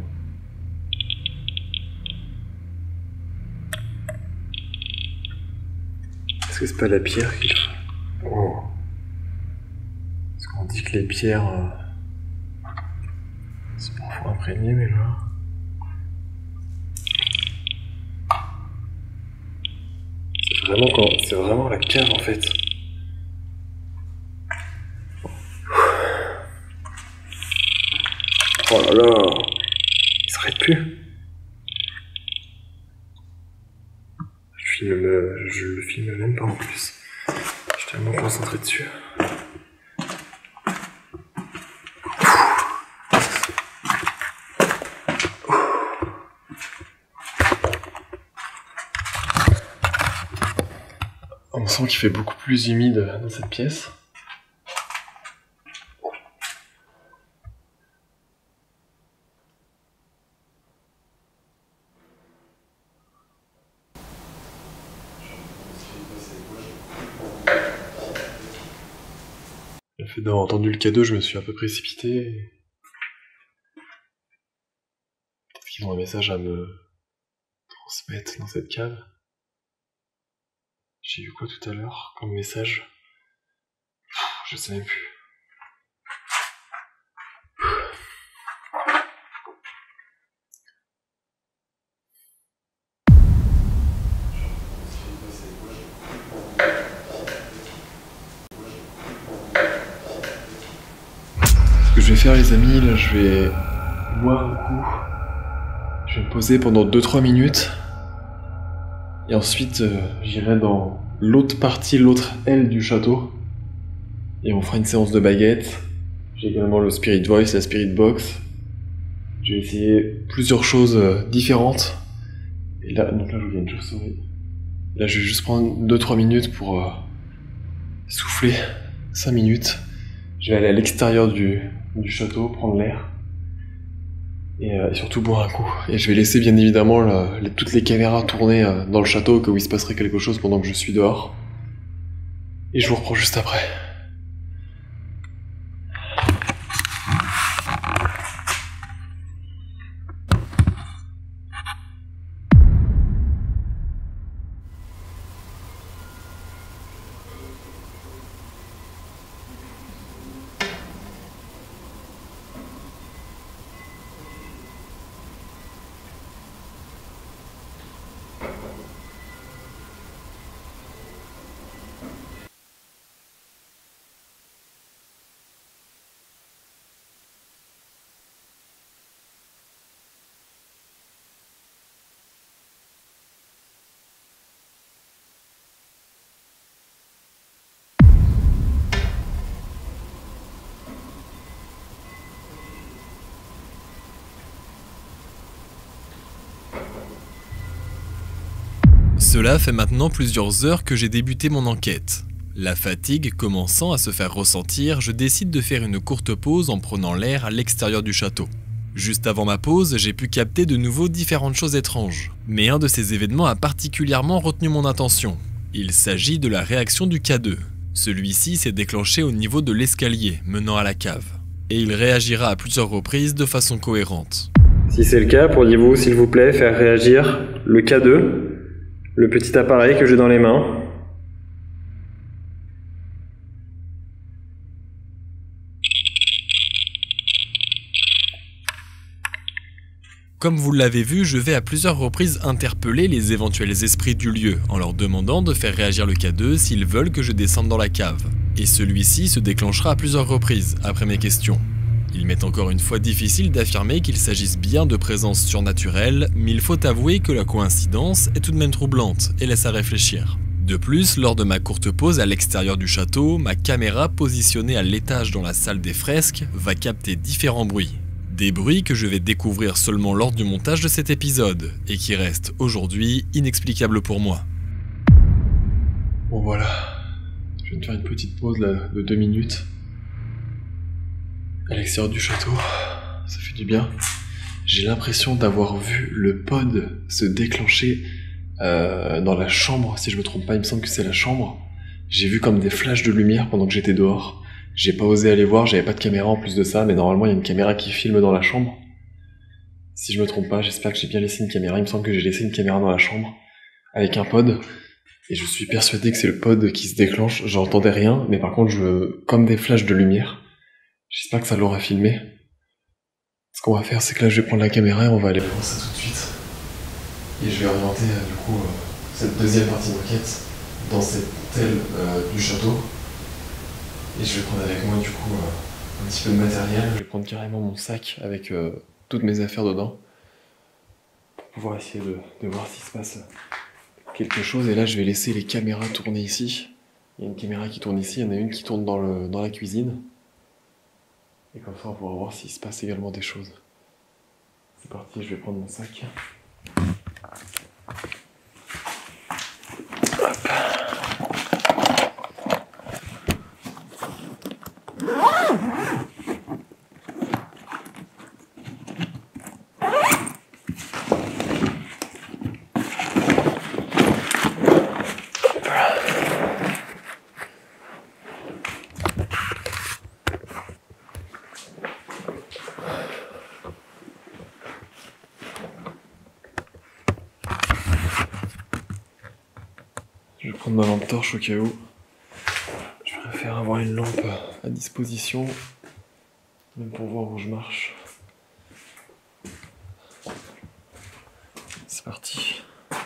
Est-ce que c'est pas la pierre qu'il faut? Oh. Parce qu'on dit que les pierres sont parfois imprégnées, mais là... C'est vraiment la cave en fait. Oh là là, il s'arrête plus. Je le filme même pas en plus. Je suis tellement concentré dessus. On sent qu'il fait beaucoup plus humide dans cette pièce. Le fait d'avoir entendu le cadeau, je me suis un peu précipité. Peut-être qu'ils ont un message à me transmettre dans cette cave. J'ai eu quoi tout à l'heure comme message? Je sais même plus. Ce que je vais faire les amis, là je vais boire un coup. Je vais me poser pendant 2-3 minutes. Et ensuite j'irai dans l'autre partie, l'autre aile du château. Et on fera une séance de baguettes. J'ai également le Spirit Voice, la Spirit Box. Je vais essayer plusieurs choses différentes. Et là, donc là je vois une chauve-souris. Là je vais juste prendre 2-3 minutes pour souffler. 5 minutes. Je vais aller à l'extérieur du château, prendre l'air. Et surtout boire un coup. Et je vais laisser bien évidemment toutes les caméras tourner dans le château au cas où il se passerait quelque chose pendant que je suis dehors. Et je vous reprends juste après. Cela fait maintenant plusieurs heures que j'ai débuté mon enquête. La fatigue commençant à se faire ressentir, je décide de faire une courte pause en prenant l'air à l'extérieur du château. Juste avant ma pause, j'ai pu capter de nouveau différentes choses étranges. Mais un de ces événements a particulièrement retenu mon attention. Il s'agit de la réaction du K2. Celui-ci s'est déclenché au niveau de l'escalier menant à la cave. Et il réagira à plusieurs reprises de façon cohérente. Si c'est le cas, pourriez-vous s'il vous plaît faire réagir le K2, le petit appareil que j'ai dans les mains? Comme vous l'avez vu, je vais à plusieurs reprises interpeller les éventuels esprits du lieu en leur demandant de faire réagir le K2 s'ils veulent que je descende dans la cave. Et celui-ci se déclenchera à plusieurs reprises après mes questions. Il m'est encore une fois difficile d'affirmer qu'il s'agisse bien de présences surnaturelles, mais il faut avouer que la coïncidence est tout de même troublante et laisse à réfléchir. De plus, lors de ma courte pause à l'extérieur du château, ma caméra positionnée à l'étage dans la salle des fresques va capter différents bruits. Des bruits que je vais découvrir seulement lors du montage de cet épisode, et qui restent aujourd'hui inexplicables pour moi. Bon voilà, je viens de faire une petite pause là, de 2 minutes. À l'extérieur du château, ça fait du bien. J'ai l'impression d'avoir vu le pod se déclencher dans la chambre, si je me trompe pas, il me semble que c'est la chambre. J'ai vu comme des flashs de lumière pendant que j'étais dehors. J'ai pas osé aller voir, j'avais pas de caméra en plus de ça, mais normalement il y a une caméra qui filme dans la chambre. Si je me trompe pas, j'espère que j'ai bien laissé une caméra, il me semble que j'ai laissé une caméra dans la chambre, avec un pod, et je suis persuadé que c'est le pod qui se déclenche, j'entendais rien, mais par contre comme des flashs de lumière, j'espère que ça l'aura filmé. Ce qu'on va faire, c'est que là je vais prendre la caméra et on va aller voir ça tout de suite. Et je vais orienter du coup cette deuxième partie d'enquête dans cette aile du château. Et je vais prendre avec moi du coup un petit peu de matériel. Je vais prendre carrément mon sac avec toutes mes affaires dedans pour pouvoir essayer de voir s'il se passe quelque chose. Et là je vais laisser les caméras tourner ici. Il y a une caméra qui tourne ici, il y en a une qui tourne dans la cuisine. Et comme ça on pourra voir s'il se passe également des choses. C'est parti, je vais prendre mon sac. Hop. Je vais prendre ma lampe torche au cas où. Je préfère avoir une lampe à disposition, même pour voir où je marche. C'est parti.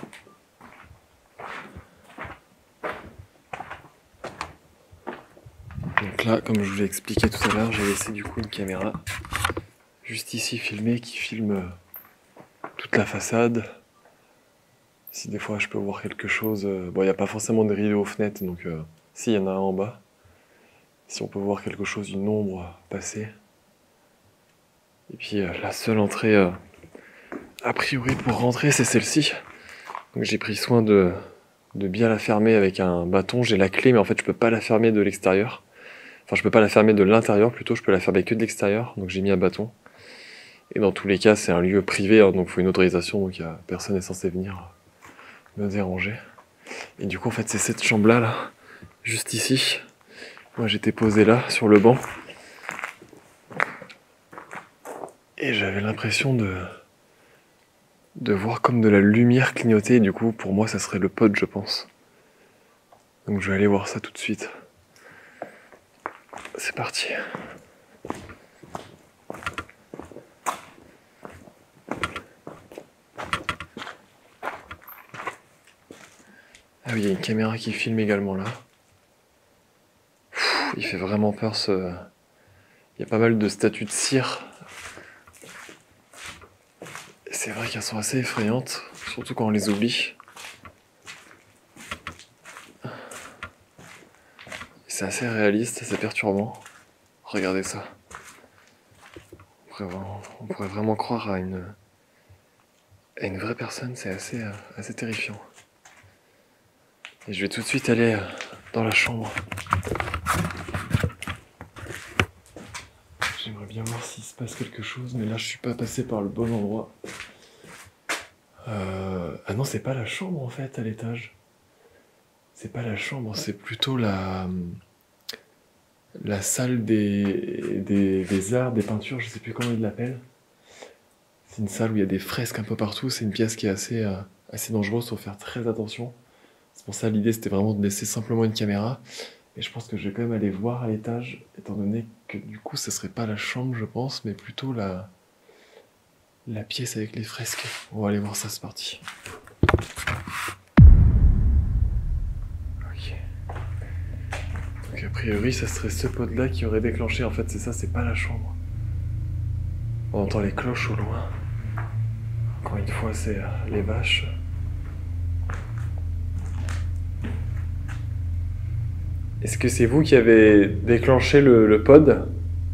Donc là, comme je vous l'ai expliqué tout à l'heure, j'ai laissé du coup une caméra juste ici filmée qui filme toute la façade. Si des fois je peux voir quelque chose, bon, il n'y a pas forcément de rideaux aux fenêtres, donc si, il y en a un en bas. Si on peut voir quelque chose, une ombre passer. Et puis la seule entrée a priori pour rentrer, c'est celle-ci. Donc j'ai pris soin de bien la fermer avec un bâton. J'ai la clé, mais en fait je peux pas la fermer de l'extérieur. Enfin, je peux pas la fermer de l'intérieur, plutôt je peux la fermer que de l'extérieur. Donc j'ai mis un bâton. Et dans tous les cas, c'est un lieu privé, hein, donc il faut une autorisation, donc personne n'est censé venir me déranger. Et du coup, en fait, c'est cette chambre-là, là, juste ici. Moi, j'étais posé là, sur le banc. Et j'avais l'impression de voir comme de la lumière clignoter. Et du coup, pour moi, ça serait le pod, je pense. Donc je vais aller voir ça tout de suite. C'est parti. Ah oui, il y a une caméra qui filme également là. Il fait vraiment peur ce... Il y a pas mal de statues de cire. Et c'est vrai qu'elles sont assez effrayantes, surtout quand on les oublie. C'est assez réaliste, assez perturbant. Regardez ça. On pourrait vraiment croire à une vraie personne, c'est assez terrifiant. Et je vais tout de suite aller dans la chambre. J'aimerais bien voir s'il se passe quelque chose, mais là je suis pas passé par le bon endroit. Ah non, c'est pas la chambre en fait à l'étage. C'est pas la chambre, c'est plutôt la salle des arts, des peintures, je sais plus comment ils l'appellent. C'est une salle où il y a des fresques un peu partout, c'est une pièce qui est assez dangereuse, faut faire très attention. C'est pour ça l'idée c'était vraiment de laisser simplement une caméra. Et je pense que je vais quand même aller voir à l'étage, étant donné que du coup ce serait pas la chambre je pense, mais plutôt la pièce avec les fresques. On va aller voir ça, c'est parti. Ok. Donc a priori ça serait ce pod là qui aurait déclenché, en fait c'est ça, c'est pas la chambre. On entend les cloches au loin. Encore une fois c'est les vaches. Est-ce que c'est vous qui avez déclenché le pod ?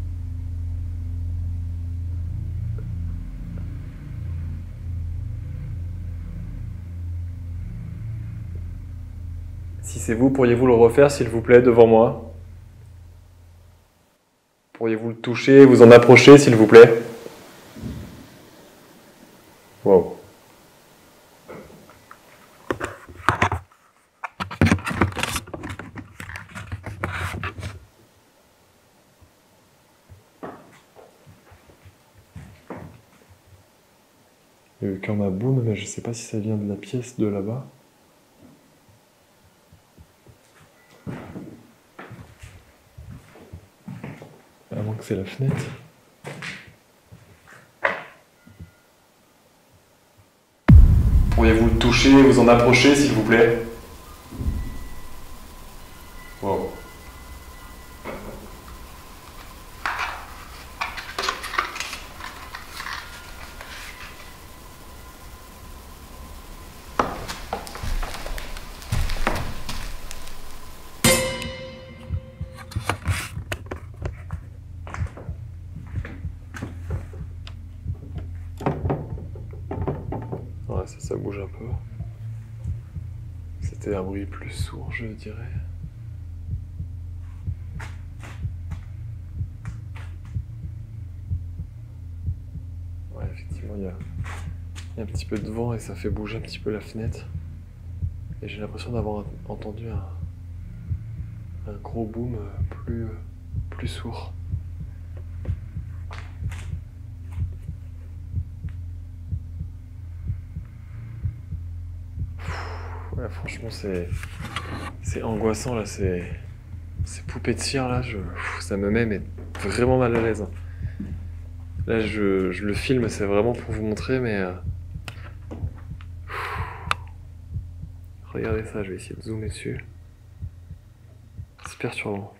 Si c'est vous, pourriez-vous le refaire s'il vous plaît devant moi ? Pourriez-vous le toucher, vous en approcher s'il vous plaît ? Wow. Il y a eu comme un boom, mais je sais pas si ça vient de la pièce de là-bas. À moins que c'est la fenêtre. Pourriez-vous le toucher, vous en approcher s'il vous plaît ? Wow. Ouais, ça bouge un peu. C'était un bruit plus sourd, je dirais. Ouais, effectivement, il y a un petit peu de vent et ça fait bouger un petit peu la fenêtre. Et j'ai l'impression d'avoir entendu un gros boom plus sourd. Ouais, franchement, c'est angoissant là, ces poupées de cire là, ça me met mais vraiment mal à l'aise. Là, je le filme, c'est vraiment pour vous montrer, mais regardez ça, je vais essayer de zoomer dessus. C'est perturbant.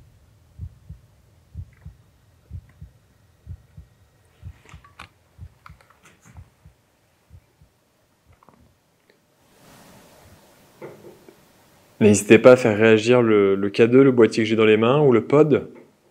N'hésitez pas à faire réagir le K2, le boîtier que j'ai dans les mains, ou le pod.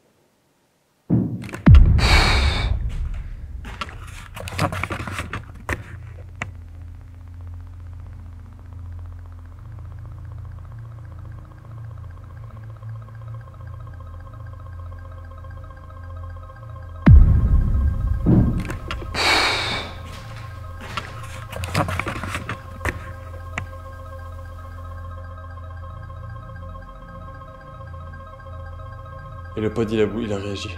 Et le pod, il a réagi.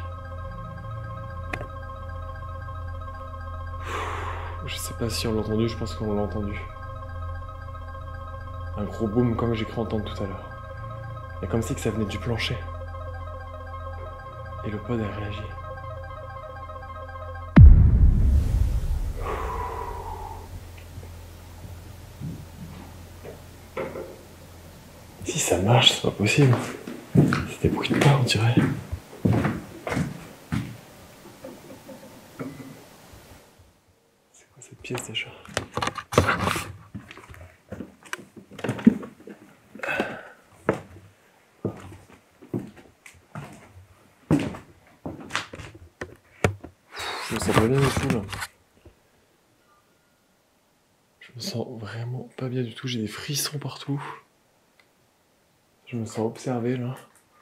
Je sais pas si on l'a entendu, je pense qu'on l'a entendu. Un gros boom comme j'ai cru entendre tout à l'heure. Et comme si que ça venait du plancher. Et le pod a réagi. Si ça marche, c'est pas possible. C'est des bruits de pas, on dirait. C'est quoi cette pièce déjà? Je me sens pas bien du tout là. Je me sens vraiment pas bien du tout, j'ai des frissons partout. Je me sens observé là.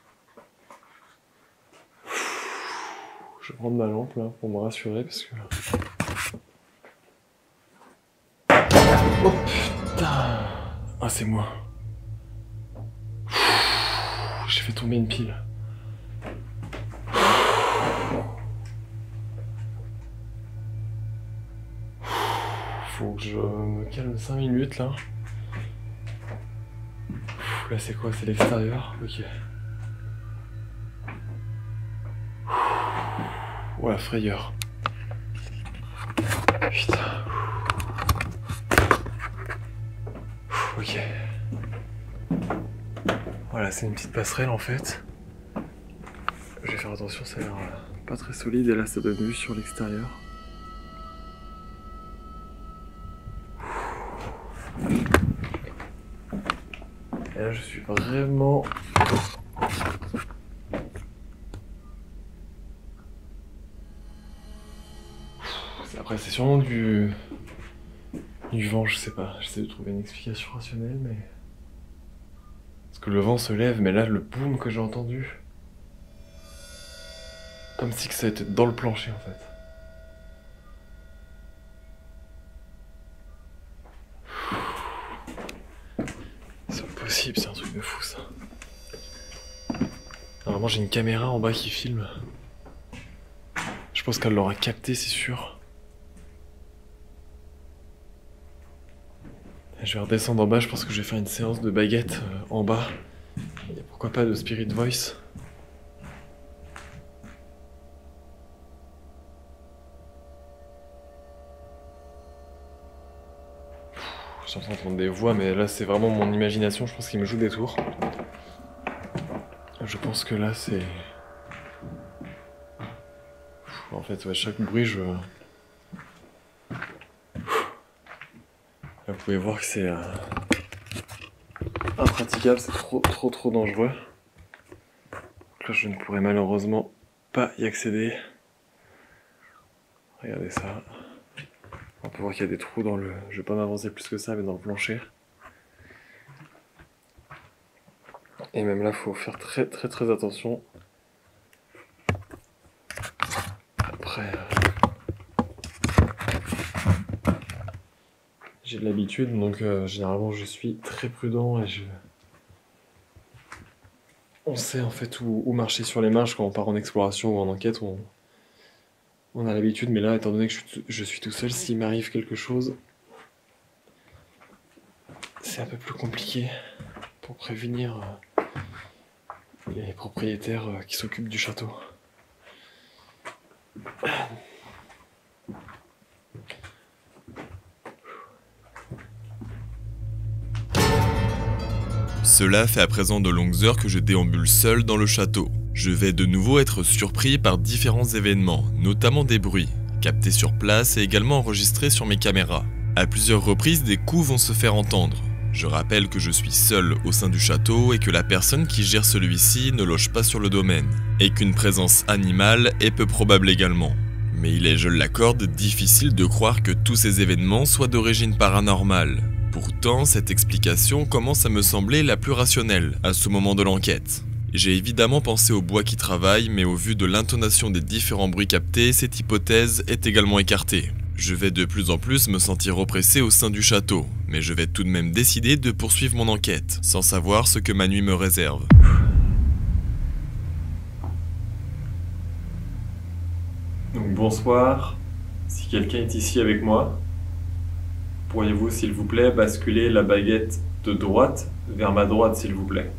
Je vais prendre ma lampe là pour me rassurer parce que... Oh putain! Ah c'est moi. J'ai fait tomber une pile. Faut que je me calme 5 minutes là. Là c'est quoi? C'est l'extérieur? Ok. Oh la frayeur. Putain. Ok. Voilà, c'est une petite passerelle en fait. Je vais faire attention, ça a l'air pas très solide et là ça donne vue sur l'extérieur. Et là je suis vraiment... Après c'est sûrement du vent, je sais pas. J'essaie de trouver une explication rationnelle mais... Parce que le vent se lève, mais là le boom que j'ai entendu... Comme si que ça était dans le plancher en fait. C'est pas possible, c'est un truc de fou ça. Normalement j'ai une caméra en bas qui filme. Je pense qu'elle l'aura capté, c'est sûr. Je vais redescendre en bas, je pense que je vais faire une séance de baguette en bas. Et pourquoi pas de Spirit Voice. Je suis en train d'entendre des voix, mais là c'est vraiment mon imagination, je pense qu'il me joue des tours. Je pense que là c'est... En fait, ouais, chaque bruit, Là, vous pouvez voir que c'est impraticable, c'est trop dangereux. Donc là, je ne pourrais malheureusement pas y accéder. Regardez ça. On peut voir qu'il y a des trous dans le... Je vais pas m'avancer plus que ça, mais dans le plancher. Et même là, il faut faire très attention. Après... J'ai de l'habitude, donc généralement je suis très prudent et on sait en fait où marcher sur les marches quand on part en exploration ou en enquête, on a l'habitude, mais là, étant donné que je suis tout seul, s'il m'arrive quelque chose, c'est un peu plus compliqué pour prévenir les propriétaires qui s'occupent du château. Cela fait à présent de longues heures que je déambule seul dans le château. Je vais de nouveau être surpris par différents événements, notamment des bruits, captés sur place et également enregistrés sur mes caméras. À plusieurs reprises, des coups vont se faire entendre. Je rappelle que je suis seul au sein du château et que la personne qui gère celui-ci ne loge pas sur le domaine, et qu'une présence animale est peu probable également. Mais il est, je l'accorde, difficile de croire que tous ces événements soient d'origine paranormale. Pourtant, cette explication commence à me sembler la plus rationnelle à ce moment de l'enquête. J'ai évidemment pensé au bois qui travaille, mais au vu de l'intonation des différents bruits captés, cette hypothèse est également écartée. Je vais de plus en plus me sentir oppressé au sein du château, mais je vais tout de même décider de poursuivre mon enquête, sans savoir ce que ma nuit me réserve. Donc bonsoir, si quelqu'un est ici avec moi, pourriez-vous s'il vous plaît basculer la baguette de droite vers ma droite s'il vous plaît.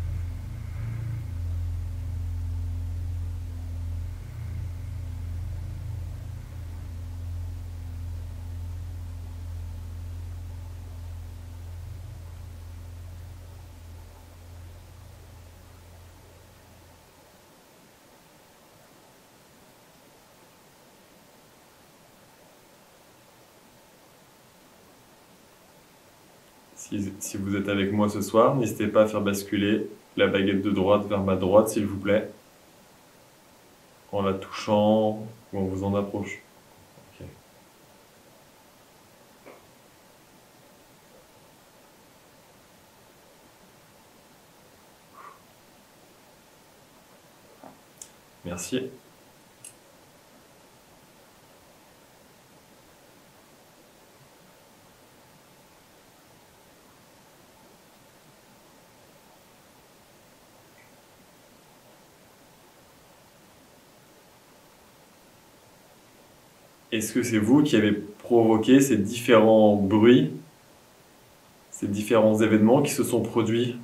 Si vous êtes avec moi ce soir, n'hésitez pas à faire basculer la baguette de droite vers ma droite, s'il vous plaît, en la touchant ou en vous en approche. Okay. Merci. Est-ce que c'est vous qui avez provoqué ces différents bruits, ces différents événements qui se sont produits?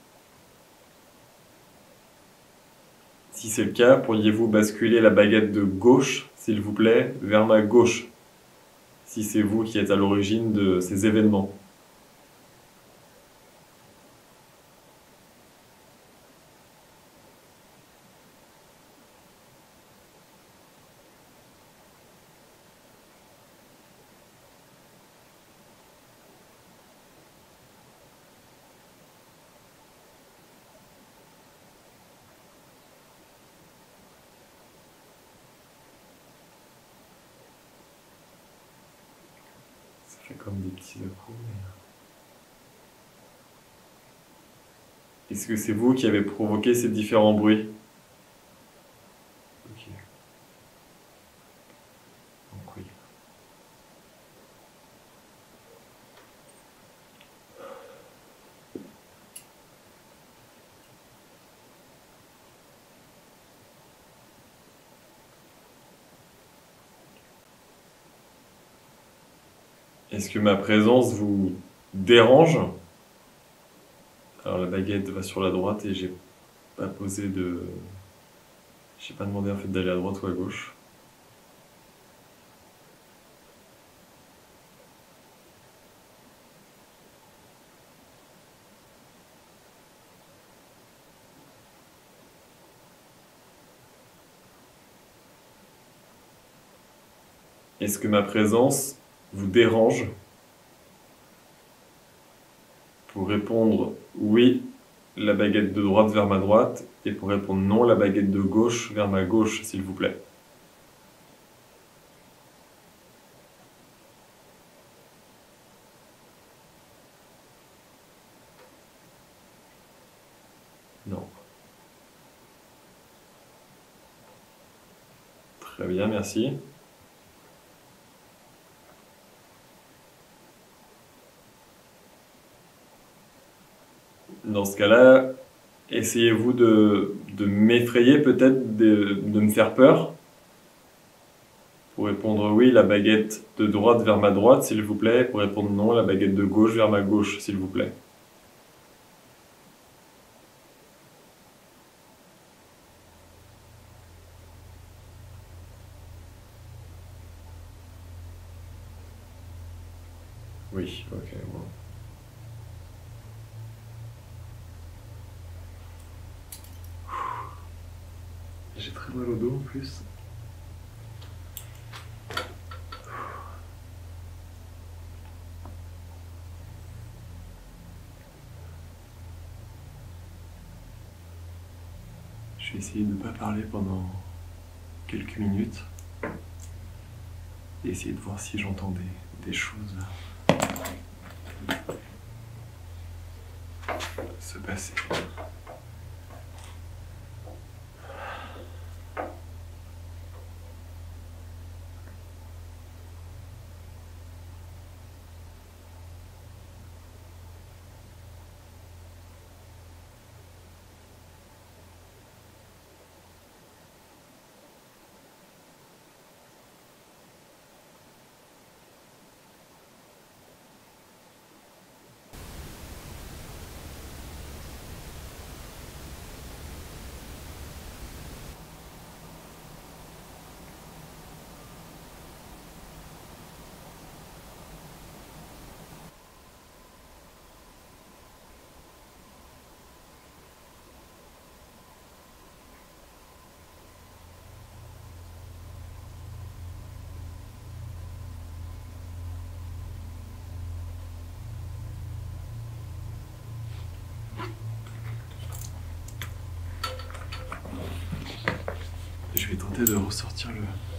Si c'est le cas, pourriez-vous basculer la baguette de gauche, s'il vous plaît, vers ma gauche, si c'est vous qui êtes à l'origine de ces événements? Ça fait comme des petits échos. Est-ce que c'est vous qui avez provoqué ces différents bruits? Ok. Donc oui. Est-ce que ma présence vous dérange? Alors la baguette va sur la droite et j'ai pas posé de... J'ai pas demandé en fait d'aller à droite ou à gauche. Est-ce que ma présence vous dérange? Pour répondre oui, la baguette de droite vers ma droite, et pour répondre non, la baguette de gauche vers ma gauche, s'il vous plaît. Non. Très bien, merci. Dans ce cas-là, essayez-vous de m'effrayer peut-être, de me faire peur? Pour répondre oui, oui la baguette de droite vers ma droite, s'il vous plaît. Pour répondre non, la baguette de gauche vers ma gauche, s'il vous plaît. Oui, ok, bon. J'ai très mal au dos en plus. Je vais essayer de ne pas parler pendant quelques minutes et essayer de voir si j'entends des choses se passer. Je vais tenter de ressortir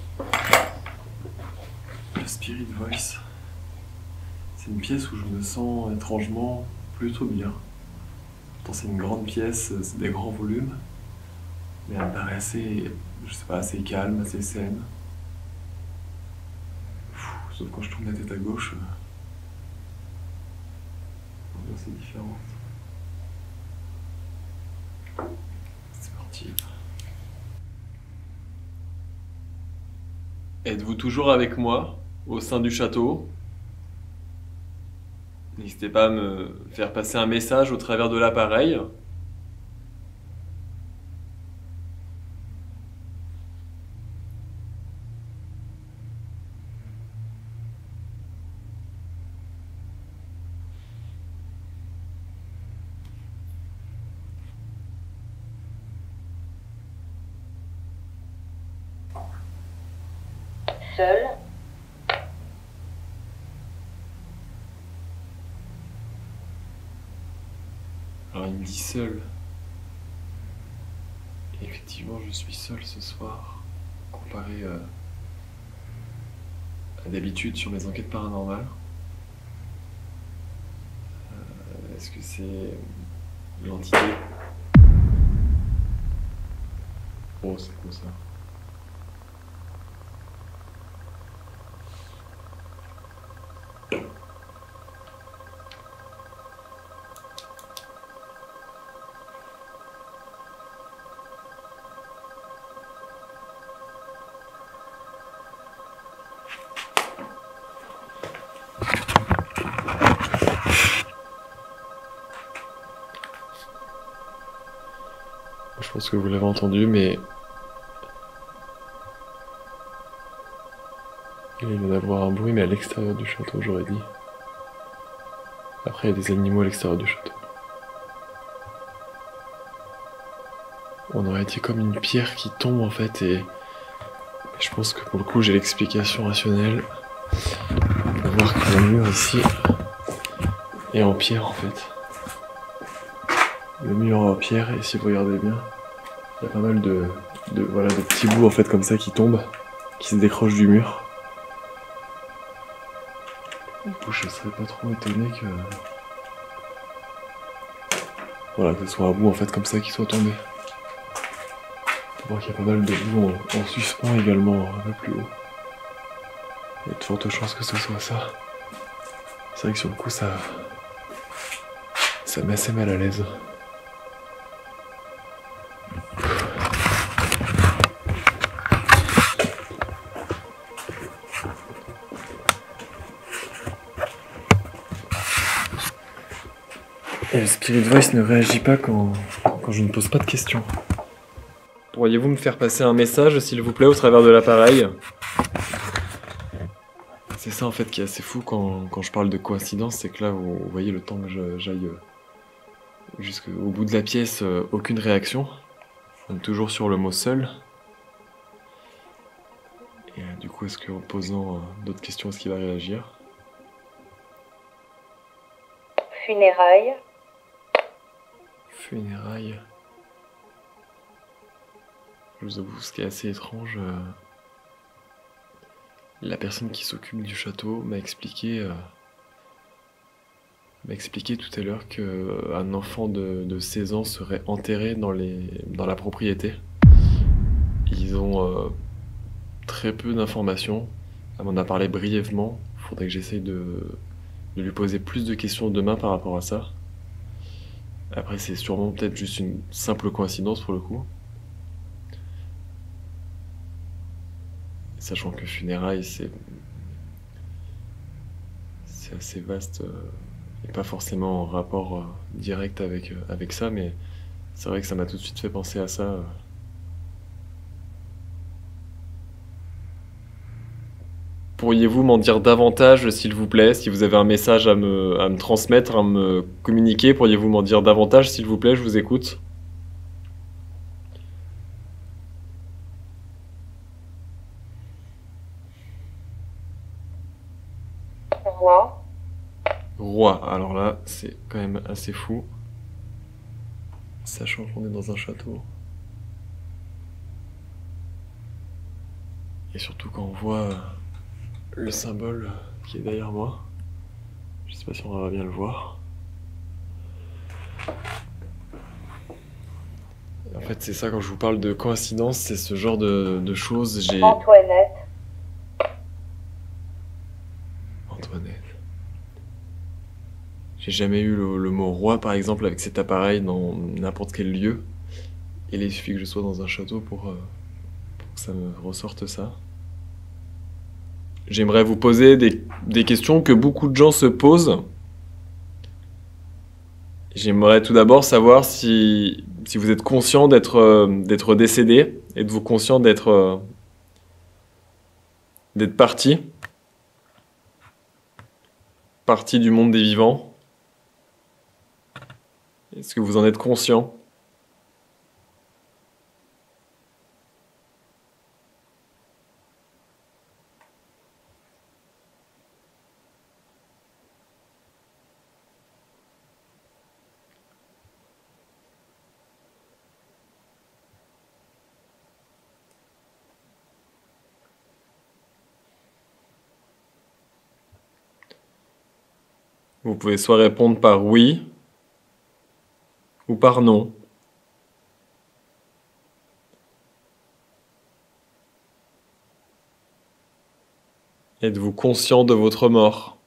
le Spirit Voice. C'est une pièce où je me sens étrangement plutôt bien. Pourtant c'est une grande pièce, c'est des grands volumes, mais elle me paraît assez, je sais pas, assez calme, assez saine. Sauf quand je tourne la tête à gauche, l'ambiance est différente. C'est parti. Êtes-vous toujours avec moi au sein du château? N'hésitez pas à me faire passer un message au travers de l'appareil. Seul. Alors il me dit seul. Et effectivement, je suis seul ce soir, comparé à d'habitude sur mes enquêtes paranormales. Est-ce que c'est l'entité? Oh, c'est quoi ça? Je pense que vous l'avez entendu, mais il vient d'avoir un bruit, mais à l'extérieur du château, j'aurais dit. Après, il y a des animaux à l'extérieur du château. On aurait dit comme une pierre qui tombe en fait, et je pense que pour le coup, j'ai l'explication rationnelle. On peut voir que le mur ici est en pierre en fait. Le mur est en pierre, et si vous regardez bien, il y a pas mal de petits bouts en fait comme ça qui tombent, qui se décrochent du mur. Du coup, je serais pas trop étonné que ce soit un bout en fait comme ça qui soit tombé. On peut voir qu'il y a pas mal de bouts en suspens également un peu plus haut. Il y a de fortes chances que ce soit ça. C'est vrai que sur le coup ça met assez mal à l'aise. Et le Spirit Voice ne réagit pas quand je ne pose pas de questions. Pourriez-vous me faire passer un message, s'il vous plaît, au travers de l'appareil? C'est ça en fait qui est assez fou quand je parle de coïncidence, c'est que là, vous voyez le temps que j'aille jusqu'au bout de la pièce, aucune réaction. On est toujours sur le mot seul. Et du coup, est-ce qu'en posant d'autres questions, est-ce qu'il va réagir? Funérailles. Funérailles. Je vous avoue, ce qui est assez étrange, la personne qui s'occupe du château m'a expliqué tout à l'heure qu'un enfant de 16 ans serait enterré dans la propriété. Ils ont très peu d'informations. Elle m'en a parlé brièvement. Il faudrait que j'essaye de lui poser plus de questions demain par rapport à ça. Après, c'est sûrement peut-être juste une simple coïncidence pour le coup. Sachant que funérailles, c'est assez vaste et pas forcément en rapport direct avec ça, mais c'est vrai que ça m'a tout de suite fait penser à ça. Pourriez-vous m'en dire davantage, s'il vous plaît? Si vous avez un message à me transmettre, à me communiquer, pourriez-vous m'en dire davantage, s'il vous plaît? Je vous écoute. Roi. Roi, alors là, c'est quand même assez fou. Sachant qu'on est dans un château. Et surtout quand on voit le symbole qui est derrière moi. Je sais pas si on va bien le voir. En fait, c'est ça, quand je vous parle de coïncidence, c'est ce genre de choses. Antoinette. Antoinette. J'ai jamais eu le mot roi, par exemple, avec cet appareil dans n'importe quel lieu. Et là, il suffit que je sois dans un château pour que ça me ressorte ça. J'aimerais vous poser des questions que beaucoup de gens se posent. J'aimerais tout d'abord savoir si vous êtes conscient d'être décédé. Êtes-vous conscient d'être parti du monde des vivants? Est-ce que vous en êtes conscient? Vous pouvez soit répondre par oui ou par non. Êtes-vous conscient de votre mort?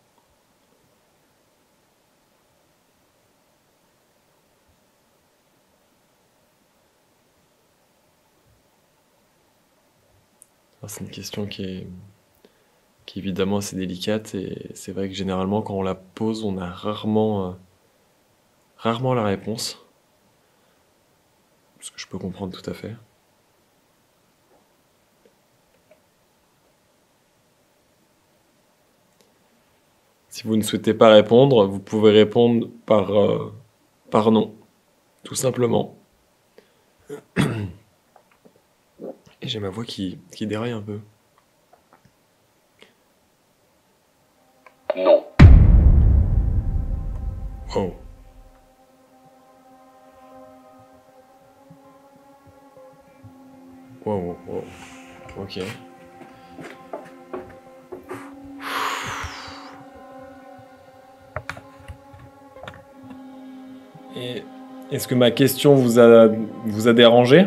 C'est une question qui est évidemment assez délicate, et c'est vrai que généralement quand on la pose, on a rarement la réponse. Ce que je peux comprendre tout à fait. Si vous ne souhaitez pas répondre, vous pouvez répondre par non, tout simplement. Et j'ai ma voix qui déraille un peu. Non. Oh. Wow, wow. Ok. Et est-ce que ma question vous a dérangé?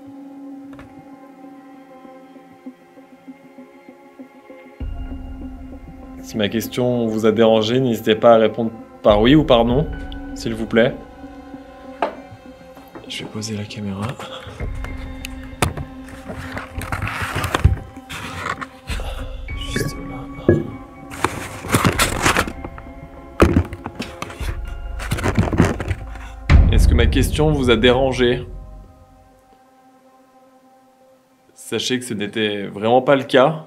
Si ma question vous a dérangé, n'hésitez pas à répondre par oui ou par non, s'il vous plaît. Je vais poser la caméra. Juste là. Est-ce que ma question vous a dérangé? Sachez que ce n'était vraiment pas le cas.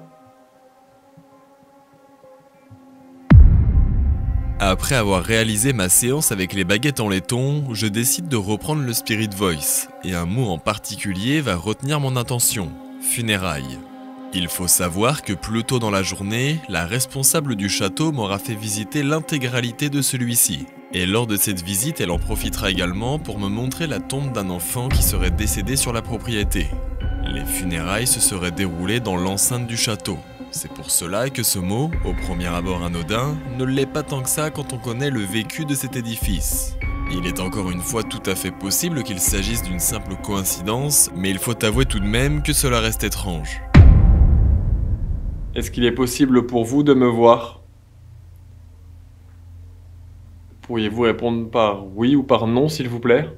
Après avoir réalisé ma séance avec les baguettes en laiton, je décide de reprendre le Spirit Voice, et un mot en particulier va retenir mon attention, funérailles. Il faut savoir que plus tôt dans la journée, la responsable du château m'aura fait visiter l'intégralité de celui-ci. Et lors de cette visite, elle en profitera également pour me montrer la tombe d'un enfant qui serait décédé sur la propriété. Les funérailles se seraient déroulées dans l'enceinte du château. C'est pour cela que ce mot, au premier abord anodin, ne l'est pas tant que ça quand on connaît le vécu de cet édifice. Il est encore une fois tout à fait possible qu'il s'agisse d'une simple coïncidence, mais il faut avouer tout de même que cela reste étrange. Est-ce qu'il est possible pour vous de me voir? Pourriez-vous répondre par oui ou par non, s'il vous plaît?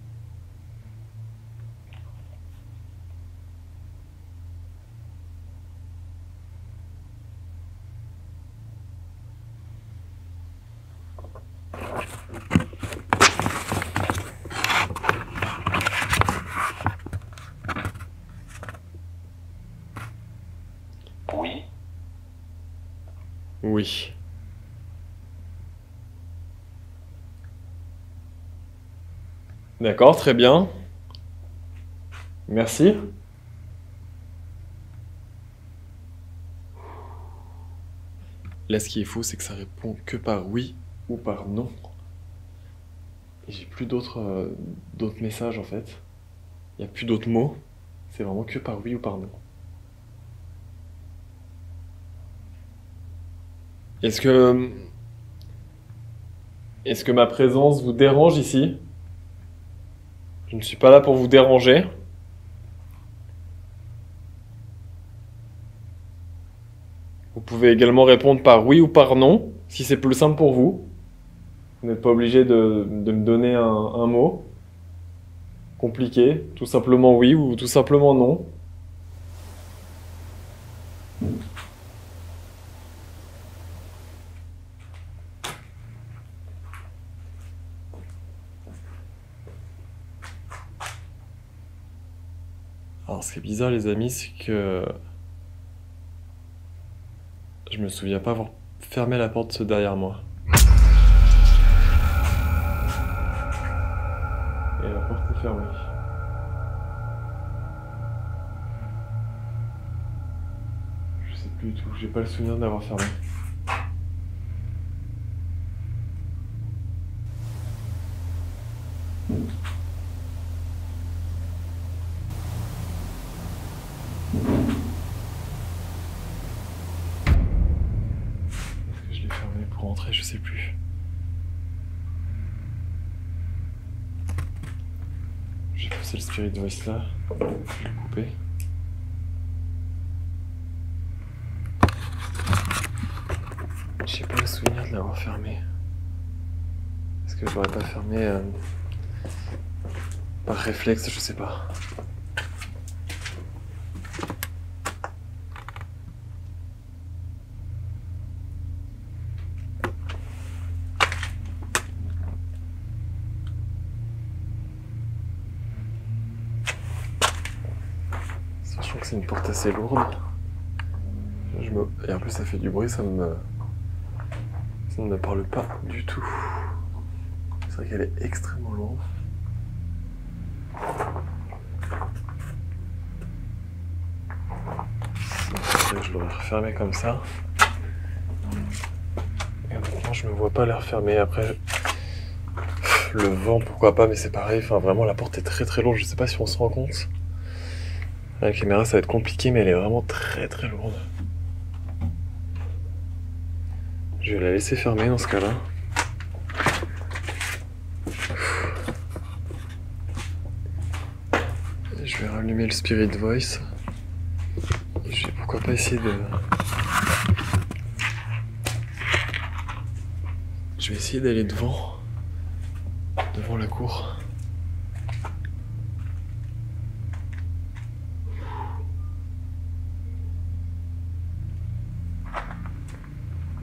Oui. Oui. D'accord, très bien. Merci. Là, ce qui est fou, c'est que ça répond que par oui ou par non. Et j'ai plus d'autres messages en fait. Il n'y a plus d'autres mots. C'est vraiment que par oui ou par non. Est-ce que ma présence vous dérange ici? Je ne suis pas là pour vous déranger. Vous pouvez également répondre par oui ou par non, si c'est plus simple pour vous. Vous n'êtes pas obligé de me donner un mot compliqué, tout simplement oui ou tout simplement non. Alors, ce qui est bizarre, les amis, c'est que je me souviens pas avoir fermé la porte derrière moi. Et la porte est fermée. Je sais plus du tout, j'ai pas le souvenir de l'avoir fermé. Est-ce que je l'ai fermé pour rentrer? Je sais plus. J'ai poussé le Spirit Voice là. Je vais le couper. J'ai pas le souvenir de l'avoir fermé. Est-ce que je l'aurais pas fermé par réflexe? Je sais pas. Sachant que c'est une porte assez lourde. Et en plus ça fait du bruit, ça ne me parle pas du tout. C'est vrai qu'elle est extrêmement lourde. Je l'aurais refermé comme ça. Et honnêtement, je me vois pas la refermer. Après, le vent, pourquoi pas, mais c'est pareil. Enfin, vraiment, la porte est très très lourde. Je sais pas si on se rend compte. À la caméra, ça va être compliqué, mais elle est vraiment très très lourde. Je vais la laisser fermer dans ce cas-là. Je vais rallumer le Spirit Voice. Et je vais pourquoi pas essayer de... Je vais essayer d'aller devant la cour.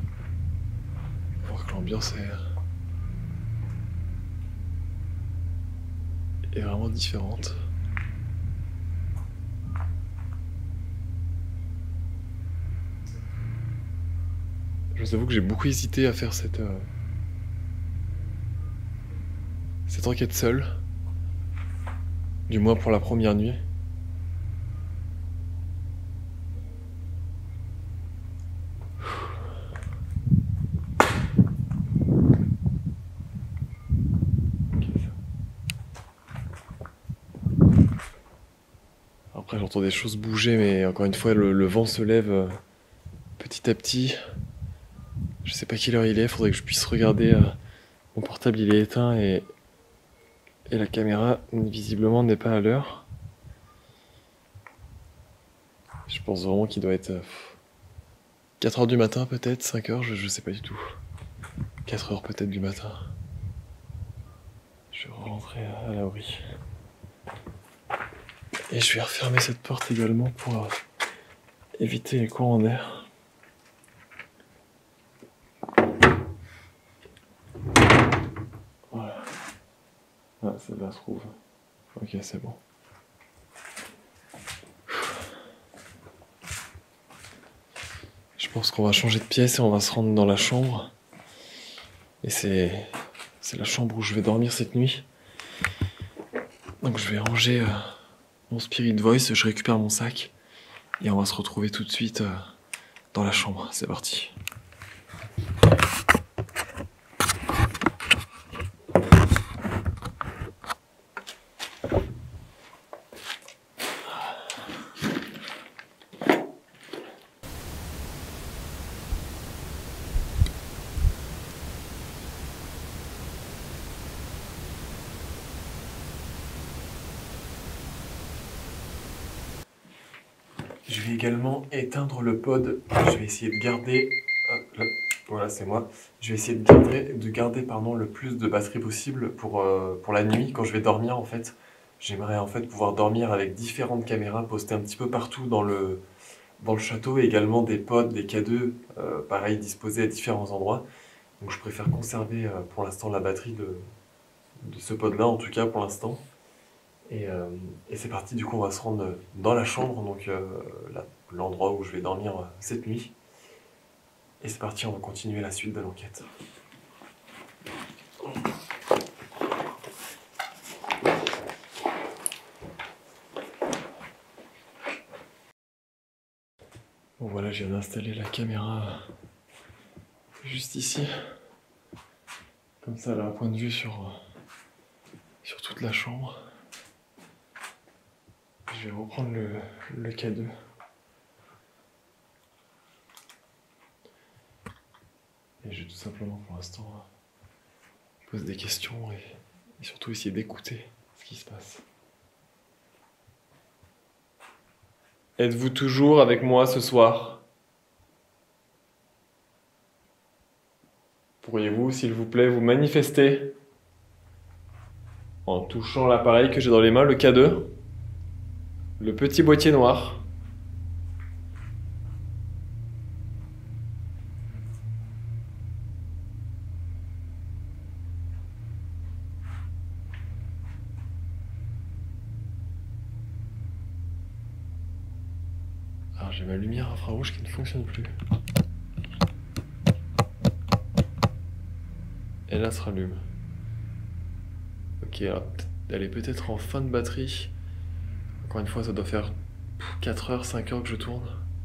Voir que l'ambiance est... est vraiment différente. Je vous avoue que j'ai beaucoup hésité à faire cette enquête seule. Du moins pour la première nuit. Après j'entends des choses bouger, mais encore une fois le vent se lève petit à petit. Je sais pas quelle heure il est, faudrait que je puisse regarder. Mon portable il est éteint et la caméra visiblement n'est pas à l'heure. Je pense vraiment qu'il doit être 4h du matin peut-être, 5h, je sais pas du tout. 4h peut-être du matin. Je vais rentrer à l'abri. Et je vais refermer cette porte également pour éviter les courants d'air. Voilà. Ah, celle-là se trouve. Ok, c'est bon. Je pense qu'on va changer de pièce et on va se rendre dans la chambre. Et c'est la chambre où je vais dormir cette nuit. Donc je vais ranger mon Spirit Voice, je récupère mon sac. Et on va se retrouver tout de suite dans la chambre. C'est parti. Je vais également éteindre le pod. Je vais essayer de garder... Hop là. Voilà, c'est moi. Je vais essayer de garder le plus de batterie possible pour la nuit. Quand je vais dormir, en fait, j'aimerais pouvoir dormir avec différentes caméras postées un petit peu partout dans le château. Et également des pods, des K2, pareil, disposés à différents endroits. Donc je préfère conserver pour l'instant la batterie de ce pod-là, en tout cas pour l'instant. Et c'est parti, du coup on va se rendre dans la chambre, donc l'endroit où je vais dormir cette nuit. Et c'est parti, on va continuer la suite de l'enquête. Bon voilà, je viens d'installer la caméra juste ici. Comme ça, elle a un point de vue sur toute la chambre. Je vais reprendre le K2. Et je vais tout simplement pour l'instant poser des questions et surtout essayer d'écouter ce qui se passe. Êtes-vous toujours avec moi ce soir? Pourriez-vous, s'il vous plaît, vous manifester en touchant l'appareil que j'ai dans les mains, le K2, le petit boîtier noir. Alors j'ai ma lumière infrarouge qui ne fonctionne plus. Et là, se rallume. Ok, alors elle est peut-être en fin de batterie. Encore une fois, ça doit faire 4 heures, 5 heures que je tourne.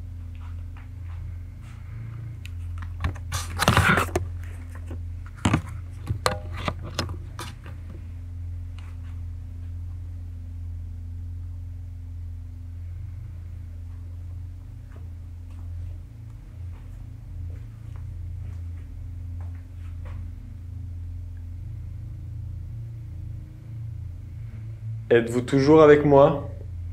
Êtes-vous toujours avec moi?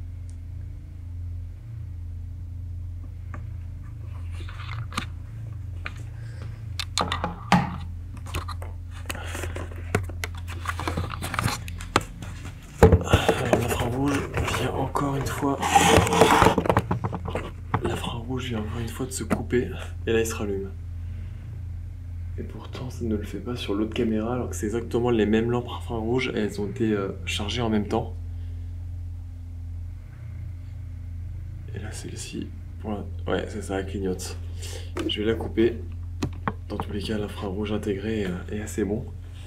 Alors l'infrarouge vient encore une fois. L'infrarouge vient encore une fois de se couper et là il se rallume. Et pourtant ça ne le fait pas sur l'autre caméra alors que c'est exactement les mêmes lampes infrarouges et elles ont été chargées en même temps. Et là celle-ci, ouais c'est ça, elle clignote. Je vais la couper. Dans tous les cas l'infrarouge intégré est assez bon.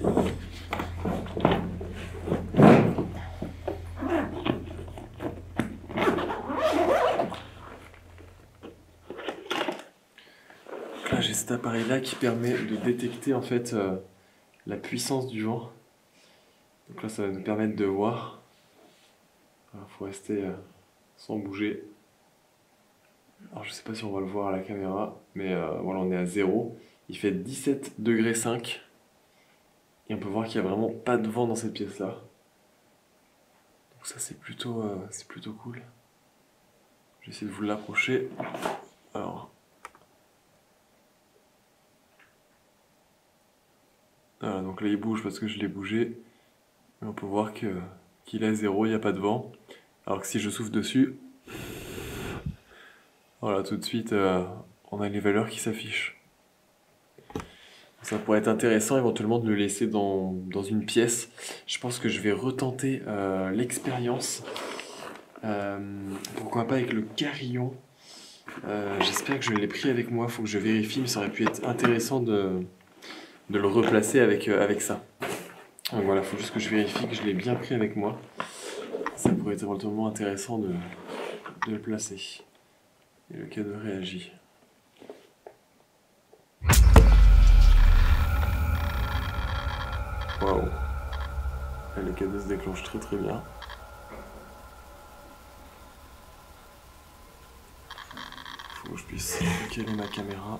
Là j'ai cet appareil là qui permet de détecter en fait la puissance du vent. Donc là ça va nous permettre de voir. Il faut rester sans bouger. Alors je sais pas si on va le voir à la caméra, mais voilà, on est à 0. Il fait 17,5 degrés. Et on peut voir qu'il n'y a vraiment pas de vent dans cette pièce là. Donc ça c'est plutôt cool. Je vais essayer de vous l'approcher. Alors. Voilà, donc là il bouge parce que je l'ai bougé. Mais on peut voir qu'il est à 0, il n'y a pas de vent. Alors que si je souffle dessus, voilà, tout de suite on a les valeurs qui s'affichent. Ça pourrait être intéressant éventuellement de le laisser dans une pièce. Je pense que je vais retenter l'expérience. Pourquoi pas avec le carillon. J'espère que je l'ai pris avec moi, il faut que je vérifie, mais ça aurait pu être intéressant de le replacer avec ça. Donc voilà, il faut juste que je vérifie que je l'ai bien pris avec moi. Ça pourrait être éventuellement intéressant de le placer. Et le K2 réagit. Waouh. Le K2 se déclenche très très bien. Faut que je puisse caler ma caméra.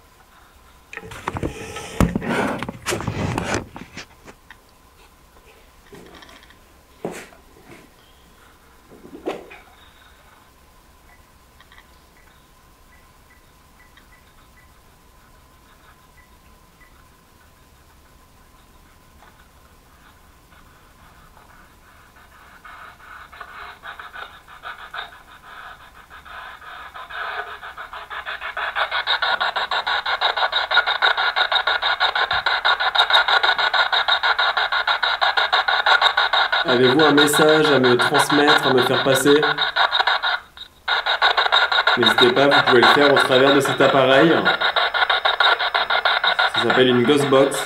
Avez-vous un message à me transmettre, à me faire passer? N'hésitez pas, vous pouvez le faire au travers de cet appareil. Ça s'appelle une Ghostbox.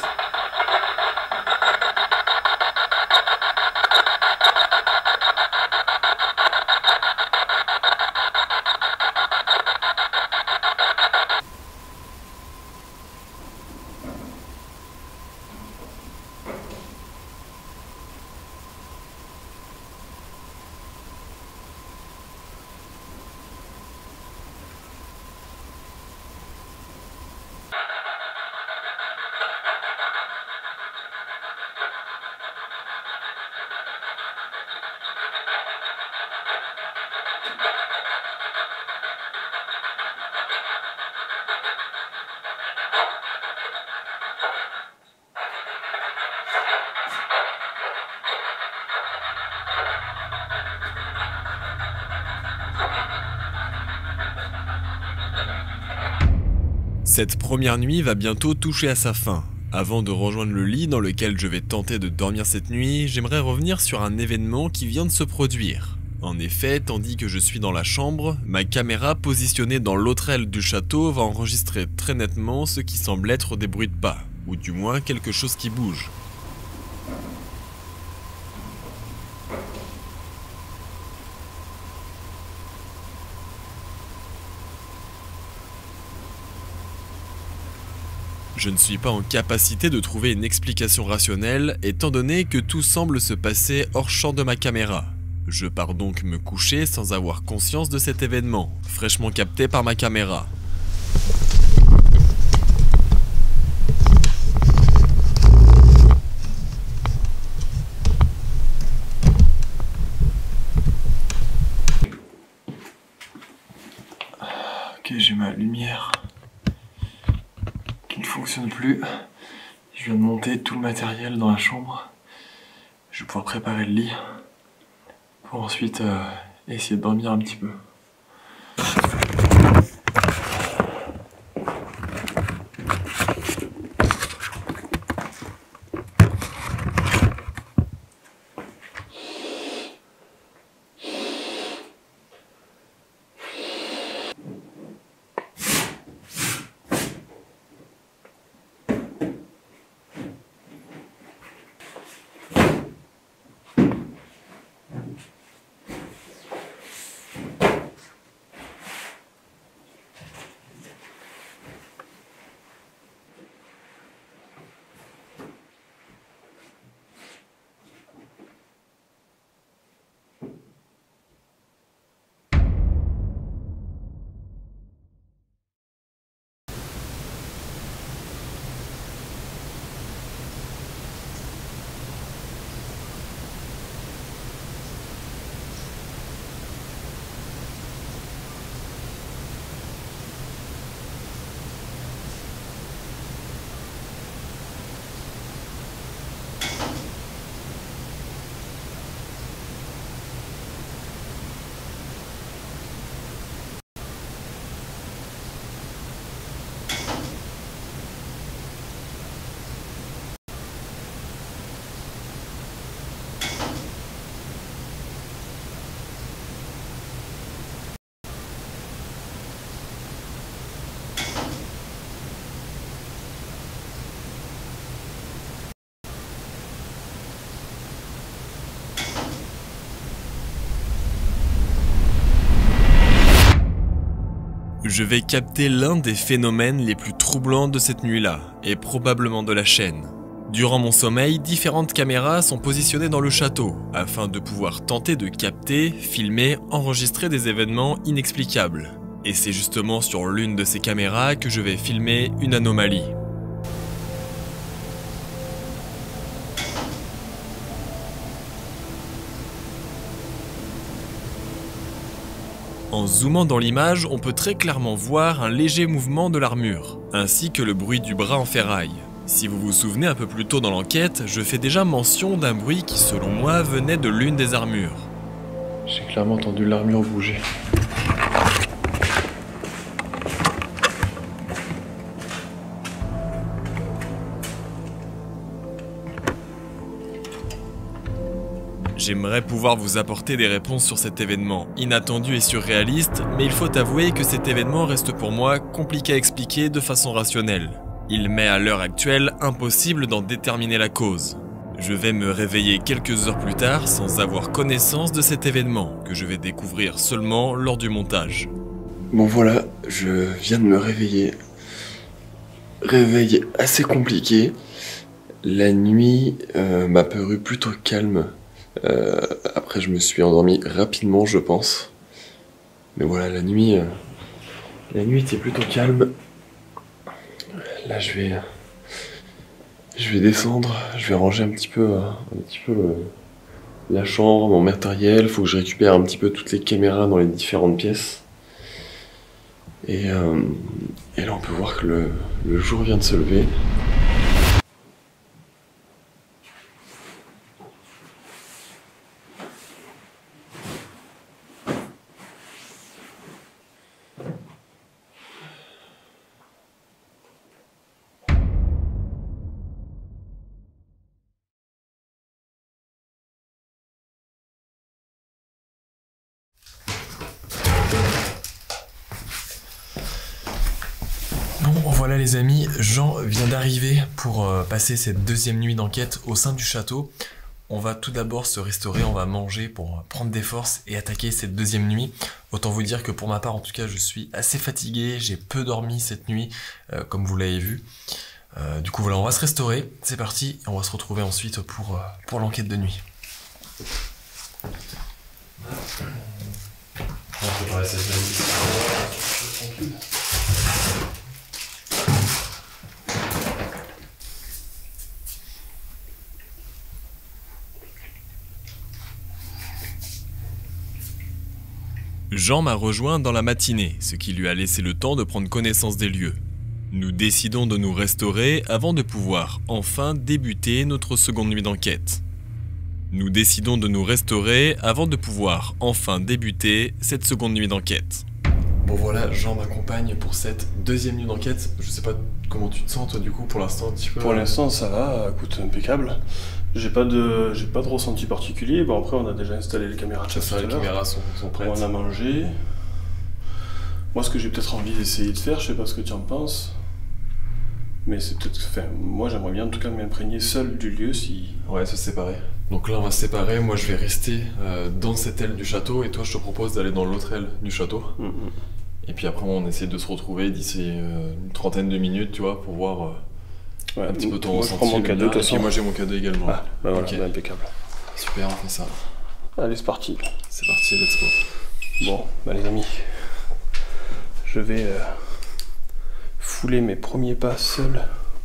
Cette première nuit va bientôt toucher à sa fin. Avant de rejoindre le lit dans lequel je vais tenter de dormir cette nuit, j'aimerais revenir sur un événement qui vient de se produire. En effet, tandis que je suis dans la chambre, ma caméra positionnée dans l'autre aile du château va enregistrer très nettement ce qui semble être des bruits de pas, ou du moins quelque chose qui bouge. Je ne suis pas en capacité de trouver une explication rationnelle étant donné que tout semble se passer hors champ de ma caméra. Je pars donc me coucher sans avoir conscience de cet événement, fraîchement capté par ma caméra. Ok, j'ai ma lumière qui ne fonctionne plus. Je viens de monter tout le matériel dans la chambre. Je vais pouvoir préparer le lit pour ensuite essayer de dormir un petit peu. Je vais capter l'un des phénomènes les plus troublants de cette nuit-là, et probablement de la chaîne. Durant mon sommeil, différentes caméras sont positionnées dans le château, afin de pouvoir tenter de capter, filmer, enregistrer des événements inexplicables. Et c'est justement sur l'une de ces caméras que je vais filmer une anomalie. En zoomant dans l'image, on peut très clairement voir un léger mouvement de l'armure, ainsi que le bruit du bras en ferraille. Si vous vous souvenez un peu plus tôt dans l'enquête, je fais déjà mention d'un bruit qui selon moi venait de l'une des armures. J'ai clairement entendu l'armure bouger. J'aimerais pouvoir vous apporter des réponses sur cet événement, inattendu et surréaliste, mais il faut avouer que cet événement reste pour moi compliqué à expliquer de façon rationnelle. Il m'est à l'heure actuelle impossible d'en déterminer la cause. Je vais me réveiller quelques heures plus tard sans avoir connaissance de cet événement, que je vais découvrir seulement lors du montage. Bon voilà, je viens de me réveiller. Réveil assez compliqué. La nuit m'a paru plutôt calme. Après je me suis endormi rapidement je pense. Mais voilà, la nuit était plutôt calme. Là je vais descendre, je vais ranger un petit peu la chambre, mon matériel. Faut que je récupère un petit peu toutes les caméras dans les différentes pièces. Et là on peut voir que le jour vient de se lever. Bon voilà les amis, Jean vient d'arriver pour passer cette deuxième nuit d'enquête au sein du château. On va tout d'abord se restaurer, on va manger pour prendre des forces et attaquer cette deuxième nuit. Autant vous dire que pour ma part en tout cas je suis assez fatigué, j'ai peu dormi cette nuit comme vous l'avez vu. Du coup voilà, on va se restaurer, c'est parti, et on va se retrouver ensuite pour l'enquête de nuit. On va préparer cette nuit. Jean m'a rejoint dans la matinée, ce qui lui a laissé le temps de prendre connaissance des lieux. Nous décidons de nous restaurer avant de pouvoir enfin débuter notre seconde nuit d'enquête. Nous décidons de nous restaurer avant de pouvoir enfin débuter cette seconde nuit d'enquête. Bon voilà, Jean m'accompagne pour cette deuxième nuit d'enquête. Je sais pas comment tu te sens toi du coup pour l'instant un petit peu. Pour l'instant ça va, écoute, impeccable. J'ai pas de ressenti particulier. Bon après on a déjà installé les caméras de chasse. Les caméras sont prêtes. On a mangé. Moi ce que j'ai peut-être envie d'essayer de faire, je sais pas ce que tu en penses. Mais c'est peut-être... Enfin, moi j'aimerais bien en tout cas m'imprégner seul du lieu si... Ouais, se séparer. Donc là on va se séparer, moi je vais rester dans cette aile du château et toi je te propose d'aller dans l'autre aile du château. Et puis après on essaie de se retrouver d'ici une trentaine de minutes, tu vois, pour voir un petit peu ton moi, ressenti. Je prends mon cadeau, de toute façon. Et puis moi j'ai mon cadeau également. Ah, bah voilà, okay. Bah, impeccable. Super, on fait ça. Allez, c'est parti. C'est parti, let's go. Bon, bah les amis, je vais fouler mes premiers pas seul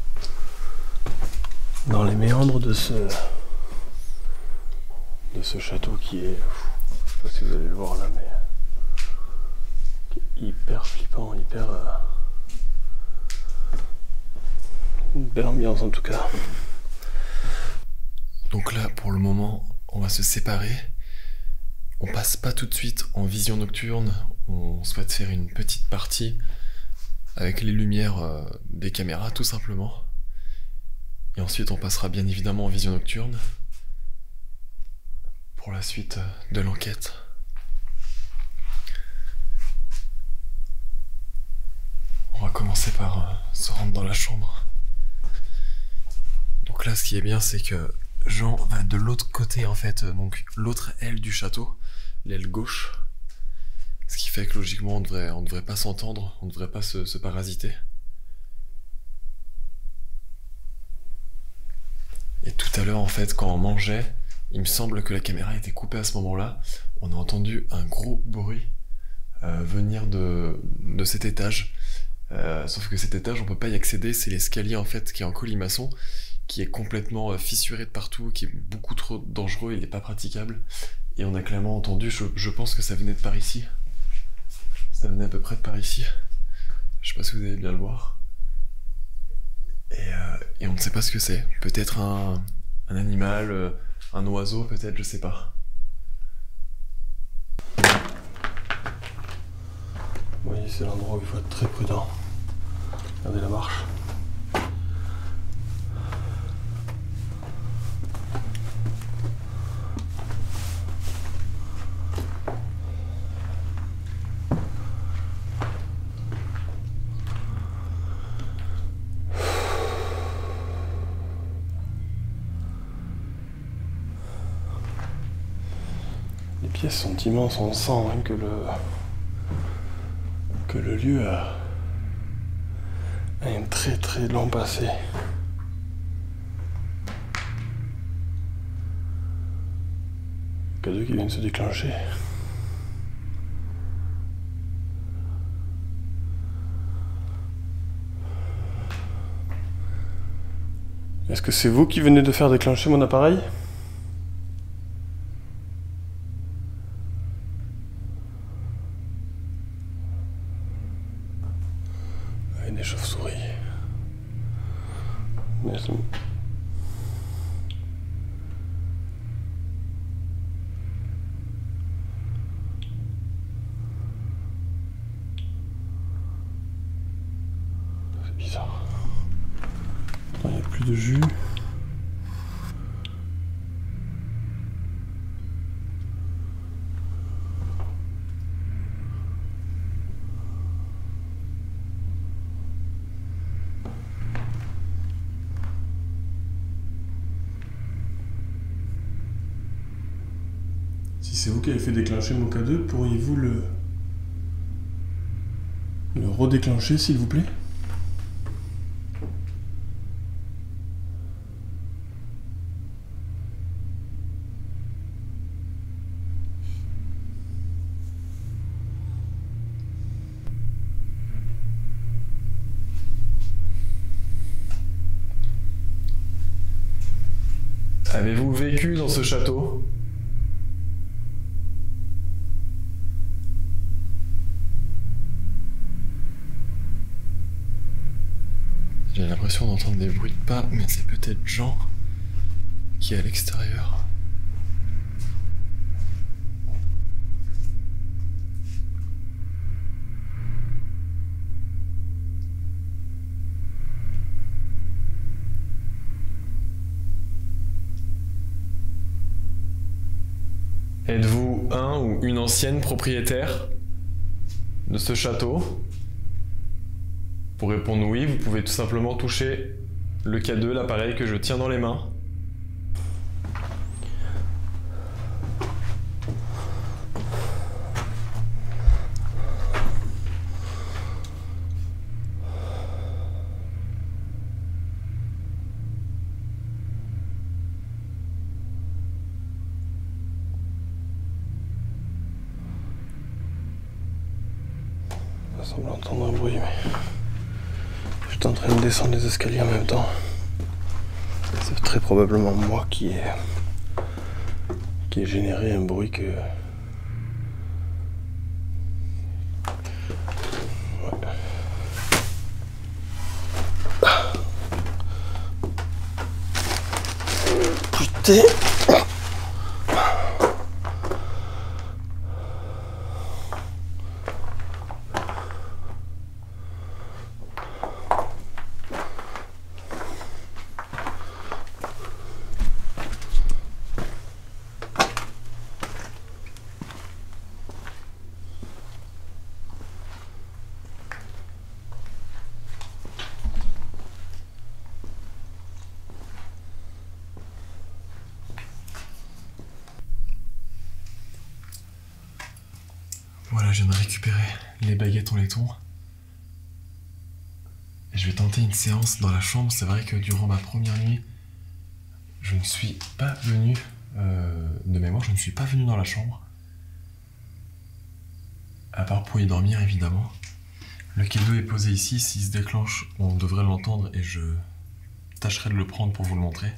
dans les méandres de ce château qui est, je sais pas si vous allez le voir là, mais qui est hyper flippant, hyper ambiance en tout cas. Donc là, pour le moment, on va se séparer. On passe pas tout de suite en vision nocturne. On souhaite faire une petite partie avec les lumières des caméras, tout simplement. Et ensuite, on passera bien évidemment en vision nocturne pour la suite de l'enquête. On va commencer par se rendre dans la chambre. Donc là, ce qui est bien, c'est que Jean va de l'autre côté, en fait, donc l'autre aile du château, l'aile gauche. Ce qui fait que logiquement on devrait pas s'entendre, on devrait pas se parasiter. Et tout à l'heure en fait quand on mangeait, il me semble que la caméra était coupée à ce moment-là, on a entendu un gros bruit venir de cet étage. Sauf que cet étage on peut pas y accéder, c'est l'escalier en fait qui est en colimaçon, qui est complètement fissuré de partout, qui est beaucoup trop dangereux, il est pas praticable. Et on a clairement entendu, je pense que ça venait de par ici. Ça venait à peu près de par ici. Je sais pas si vous allez bien le voir. Et on ne sait pas ce que c'est. Peut-être un animal, un oiseau peut-être, je sais pas. Oui, c'est l'endroit où il faut être très prudent. Regardez la marche. Les pièces sont immenses, on sent hein, que le lieu a un très très long passé. Cadeau qui vient de se déclencher. Est-ce que c'est vous qui venez de faire déclencher mon appareil ? Des chauves-souris. Mais c'est bizarre. Il n'y a plus de jus. Si c'est vous qui avez fait déclencher mon K2, pourriez-vous le redéclencher s'il vous plaît ? Avez-vous vécu dans ce château ? J'ai l'impression d'entendre des bruits de pas, mais c'est peut-être Jean qui est à l'extérieur. Êtes-vous un ou une ancienne propriétaire de ce château ? Pour répondre oui, vous pouvez tout simplement toucher le K2, l'appareil que je tiens dans les mains. Ça semble entendre un bruit, mais j'étais en train de descendre les escaliers en même temps. C'est très probablement moi qui ai généré un bruit que... Putain! Voilà, je viens de récupérer les baguettes en laiton. Et je vais tenter une séance dans la chambre. C'est vrai que durant ma première nuit, je ne suis pas venu, de mémoire, je ne suis pas venu dans la chambre. À part pour y dormir, évidemment. Le K2 est posé ici. S'il se déclenche, on devrait l'entendre et je tâcherai de le prendre pour vous le montrer.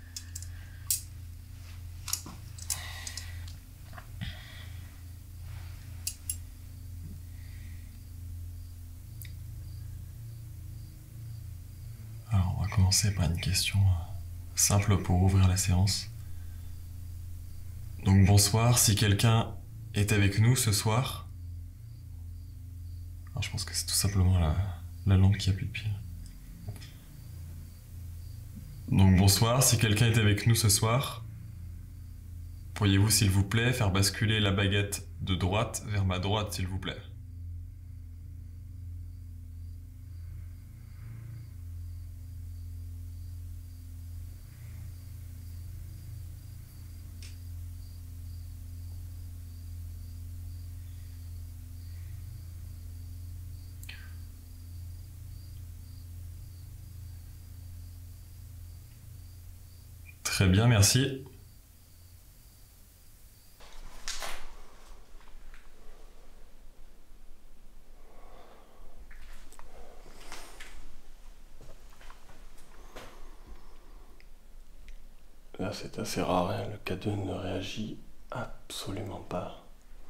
Alors, on va commencer par une question simple pour ouvrir la séance. Donc bonsoir, si quelqu'un est avec nous ce soir... Alors, je pense que c'est tout simplement la lampe qui a plus de pile. Donc bonsoir, si quelqu'un est avec nous ce soir, pourriez-vous s'il vous plaît faire basculer la baguette de droite vers ma droite s'il vous plaît? Très bien, merci. Là, c'est assez rare, hein. Le K2 ne réagit absolument pas.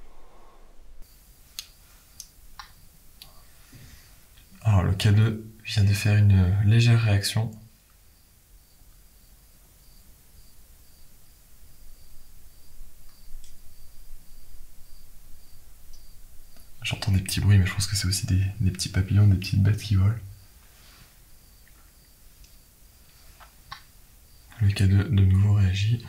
Alors, le K2 vient de faire une légère réaction. J'entends des petits bruits, mais je pense que c'est aussi des petits papillons, des petites bêtes qui volent. Le K2 de nouveau réagit.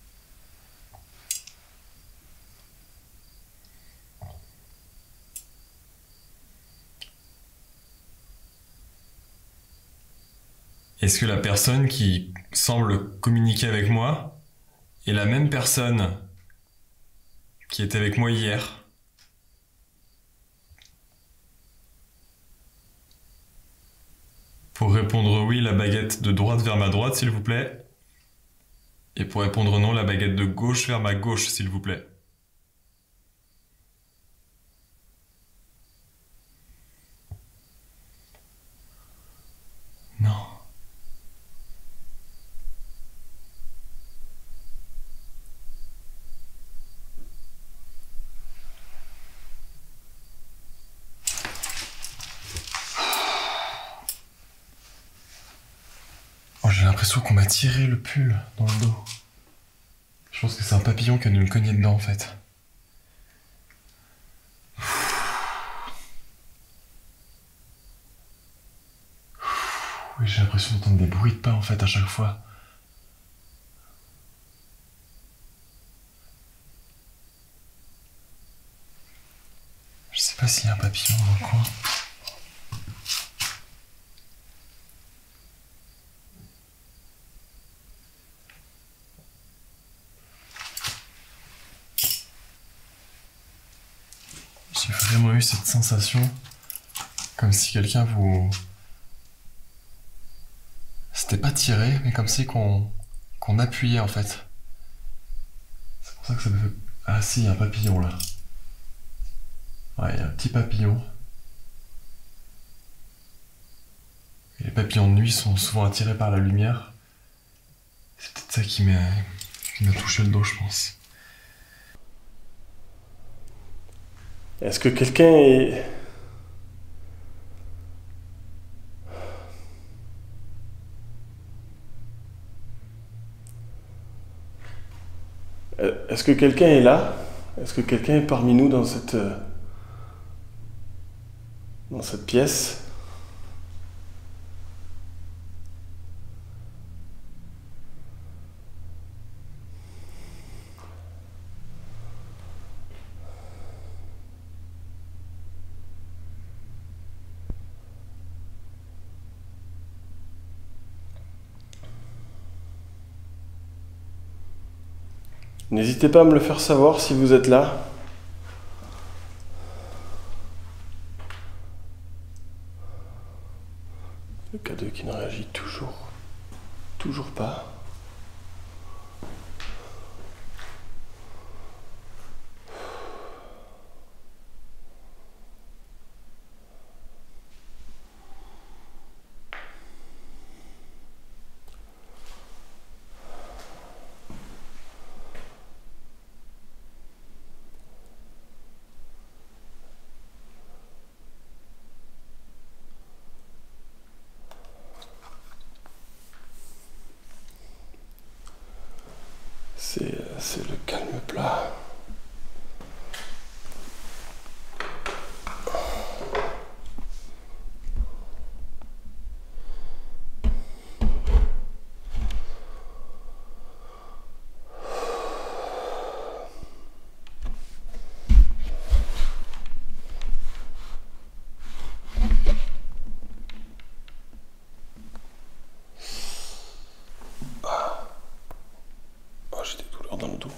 Est-ce que la personne qui semble communiquer avec moi est la même personne qui était avec moi hier ? Pour répondre oui, la baguette de droite vers ma droite, s'il vous plaît. Et pour répondre non, la baguette de gauche vers ma gauche, s'il vous plaît. Non. J'ai l'impression qu'on m'a tiré le pull dans le dos. Je pense que c'est un papillon qui a dû me cogner dedans en fait. Oui, j'ai l'impression d'entendre des bruits de pas en fait à chaque fois. Je sais pas s'il y a un papillon dans le coin. J'ai vraiment eu cette sensation comme si quelqu'un vous... C'était pas tiré, mais comme si qu'on appuyait en fait. C'est pour ça que ça me fait... Ah si, il y a un papillon là. Ouais, il y a un petit papillon. Et les papillons de nuit sont souvent attirés par la lumière. C'est peut-être ça qui m'a touché le dos, je pense. Est-ce que quelqu'un est... Est-ce que quelqu'un est là? Est-ce que quelqu'un est parmi nous dans cette pièce? N'hésitez pas à me le faire savoir si vous êtes là. toujours pas. C'est le calme plat. J'ai des douleurs dans le dos.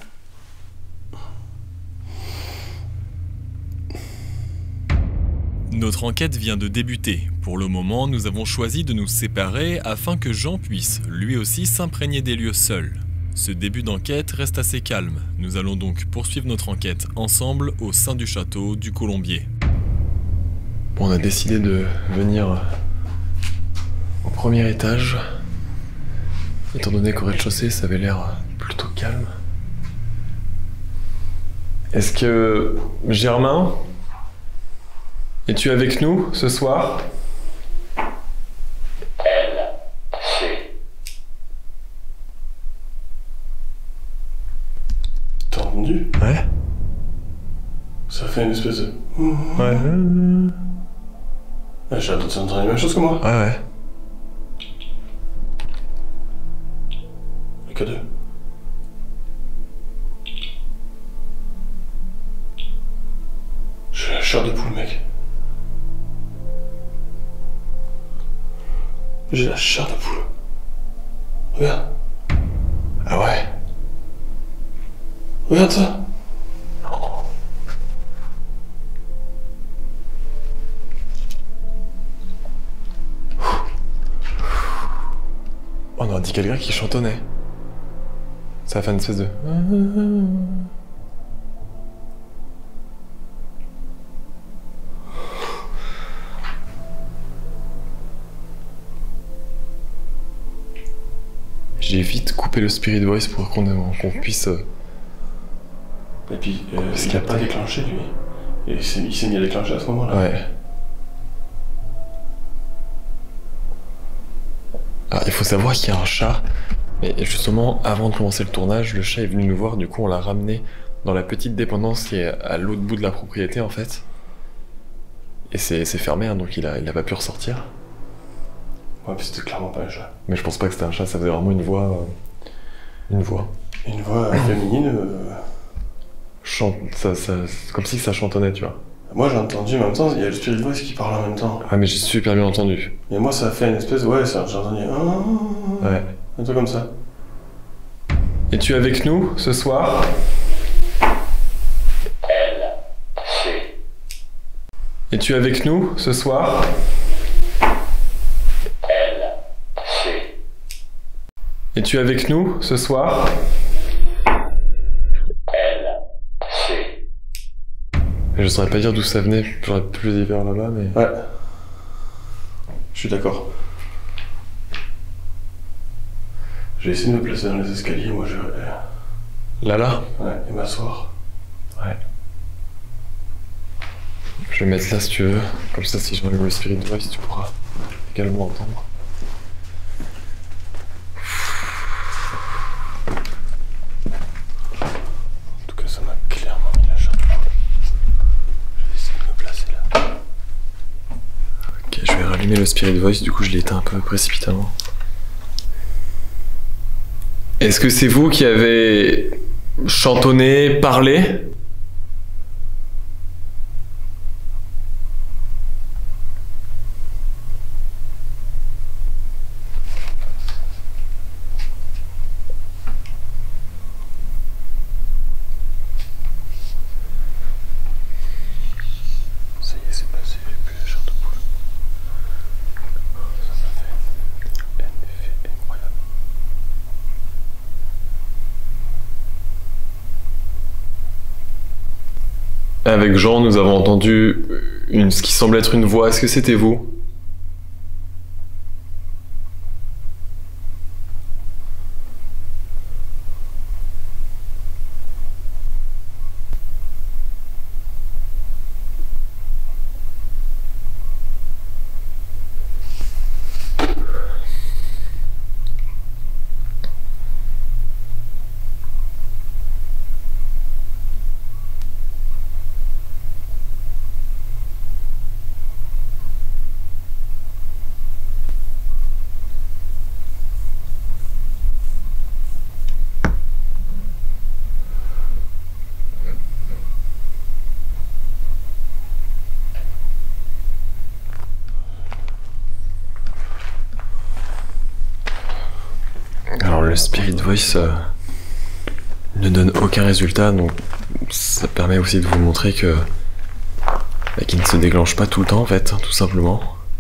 Notre enquête vient de débuter. Pour le moment, nous avons choisi de nous séparer afin que Jean puisse, lui aussi, s'imprégner des lieux seul. Ce début d'enquête reste assez calme. Nous allons donc poursuivre notre enquête ensemble au sein du château du Colombier. Bon, on a décidé de venir au premier étage. Étant donné qu'au rez-de-chaussée, ça avait l'air plutôt calme. Est-ce que... Germain, es-tu avec nous ce soir? T'as entendu? Ouais. Ça fait une espèce de... Ouais. Ah, j'ai hâte de t'entendre la même chose que moi. Ouais. Le K2. J'ai la chair de poule, mec. J'ai la chair de poule. Regarde. Ah ouais. Regarde ça. On aurait dit quelqu'un qui chantonnait. Ça a fait une espèce de... J'ai vite coupé le Spirit Voice pour qu'on puisse... Et puis, il a pas déclenché, lui. Et il s'est mis à déclencher à ce moment-là. Ouais. Alors, il faut savoir qu'il y a un chat, mais justement, avant de commencer le tournage, le chat est venu nous voir, du coup on l'a ramené dans la petite dépendance qui est à l'autre bout de la propriété en fait. Et c'est fermé, hein, donc il a pas pu ressortir. Ouais, puis c'était clairement pas un chat. Mais je pense pas que c'était un chat, ça faisait vraiment une voix... Une voix féminine. Comme si ça chantonnait, tu vois. Moi j'ai entendu, en même temps, il y a le Spirit Voice qui parle en même temps. Ah mais j'ai super bien entendu. Et moi ça a fait une espèce de... Ouais, j'ai entendu... Ouais. Un truc comme ça. Es-tu avec nous ce soir? Es-tu avec nous ce soir? Es-tu avec nous ce soir? Je saurais pas dire d'où ça venait, j'aurais pu le dire vers là-bas, mais... Ouais. Je suis d'accord. J'ai essayé de me placer dans les escaliers, moi je... Là? Ouais, et m'asseoir. Ouais. Je vais mettre là si tu veux, comme ça si je m'allume le Spirit Voice, tu pourras également entendre. En tout cas, ça m'a clairement mis la chair de poule. Je vais essayer de me placer là. Ok, je vais rallumer le Spirit Voice, du coup je l'ai éteint un peu précipitamment. Est-ce que c'est vous qui avez chantonné, parlé? Ça y est, c'est passé, j'ai plus la chair de poule. Ça m'a fait un effet incroyable. Avec Jean, nous avons entendu ce qui semble être une voix. Est-ce que c'était vous? Alors le Spirit Voice ne donne aucun résultat, donc ça permet aussi de vous montrer que qu'il ne se déclenche pas tout le temps en fait, tout simplement.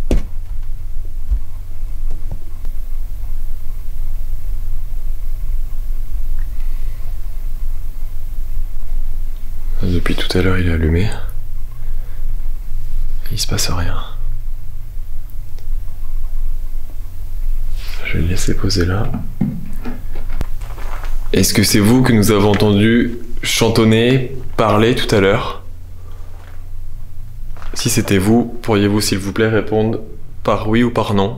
Depuis tout à l'heure il est allumé. Il se passe rien. Je vais le laisser poser là. Est-ce que c'est vous que nous avons entendu chantonner, parler tout à l'heure? Si c'était vous, pourriez-vous s'il vous plaît répondre par oui ou par non?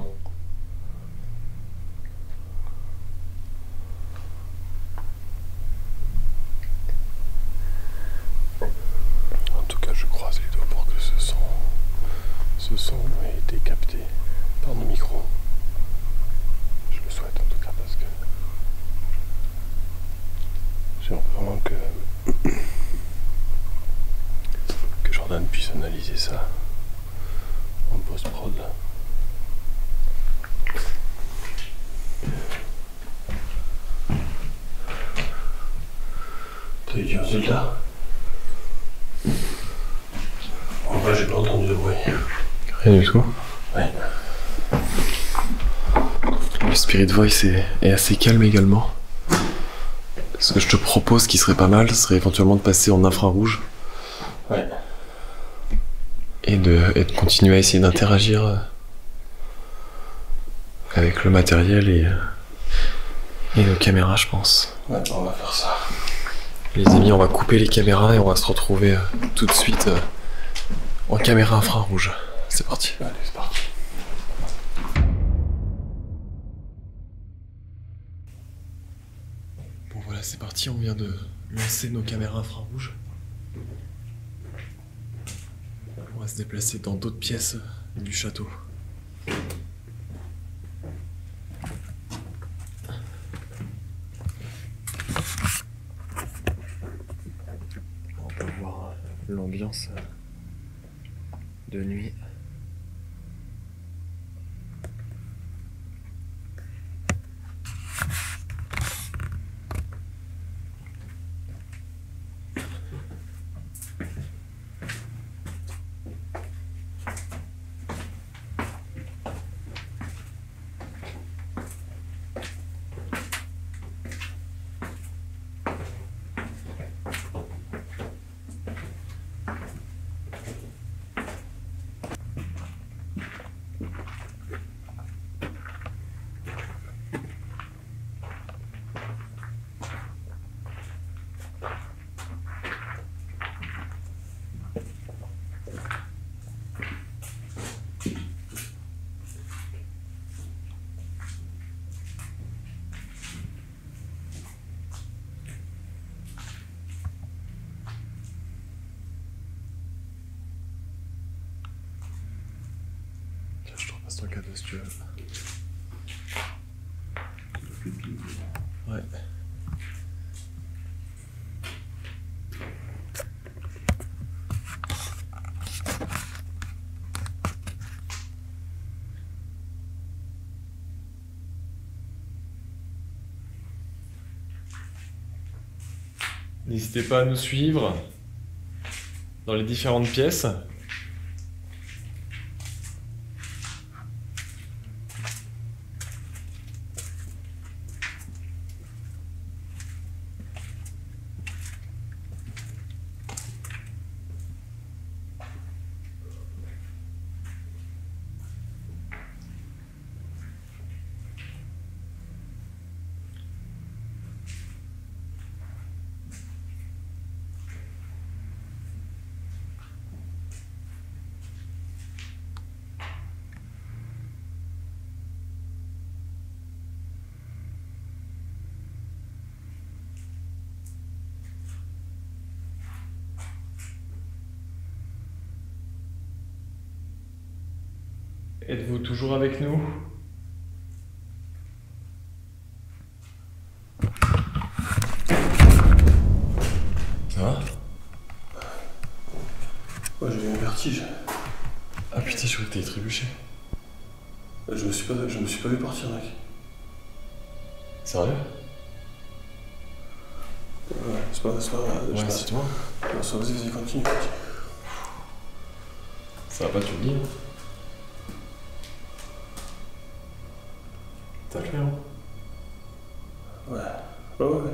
En tout cas, je croise les doigts pour que ce son ait été capté par nos micros. Je le souhaite en tout cas parce que j'aimerais vraiment que Jordan puisse analyser ça en post-prod. T'as eu du résultat? En vrai, j'ai pas entendu de bruit. Rien du tout. Ouais. Le Spirit Voice est assez calme également. Ce que je te propose qui serait pas mal, ce serait éventuellement de passer en infrarouge. Ouais. Et de continuer à essayer d'interagir avec le matériel et nos caméras, je pense. Ouais, on va faire ça. Les amis, on va couper les caméras et on va se retrouver tout de suite en caméra infrarouge. C'est parti. Allez, c'est parti. Bon voilà, c'est parti, on vient de lancer nos caméras infrarouges. On va se déplacer dans d'autres pièces du château. On peut voir l'ambiance de nuit. Je te repasse ton cadeau si tu veux. Ouais. N'hésitez pas à nous suivre dans les différentes pièces. Êtes-vous toujours avec nous? Ça va? Ouais, j'ai eu un vertige. Ah putain, je croyais que t'avais trébuché. Je me suis pas vu partir, mec. Sérieux? Ouais, c'est pas grave. Ouais, c'est toi. Non, ça, vas-y, continue. Ça va pas, tu me dis, hein? T'as clair, hein? Ouais.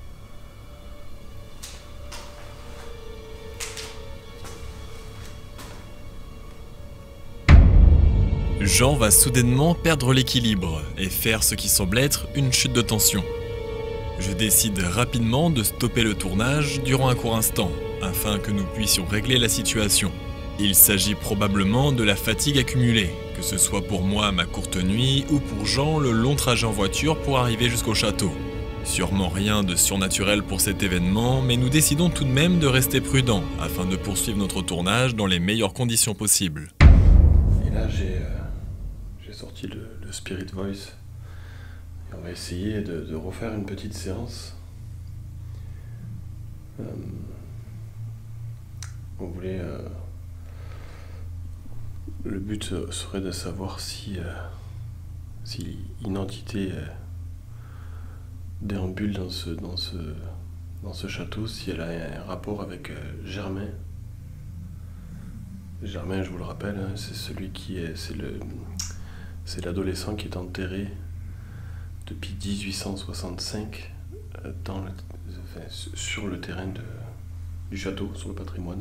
Jean va soudainement perdre l'équilibre et faire ce qui semble être une chute de tension. Je décide rapidement de stopper le tournage durant un court instant, afin que nous puissions régler la situation. Il s'agit probablement de la fatigue accumulée, que ce soit pour moi ma courte nuit ou pour Jean le long trajet en voiture pour arriver jusqu'au château. Sûrement rien de surnaturel pour cet événement, mais nous décidons tout de même de rester prudents, afin de poursuivre notre tournage dans les meilleures conditions possibles. Et là, j'ai sorti le Spirit Voice. Et on va essayer de refaire une petite séance. On voulait... le but serait de savoir si une entité déambule dans ce château, si elle a un rapport avec Germain. Germain, je vous le rappelle, hein, c'est celui c'est l'adolescent qui est enterré depuis 1865 sur le terrain du château, sur le patrimoine.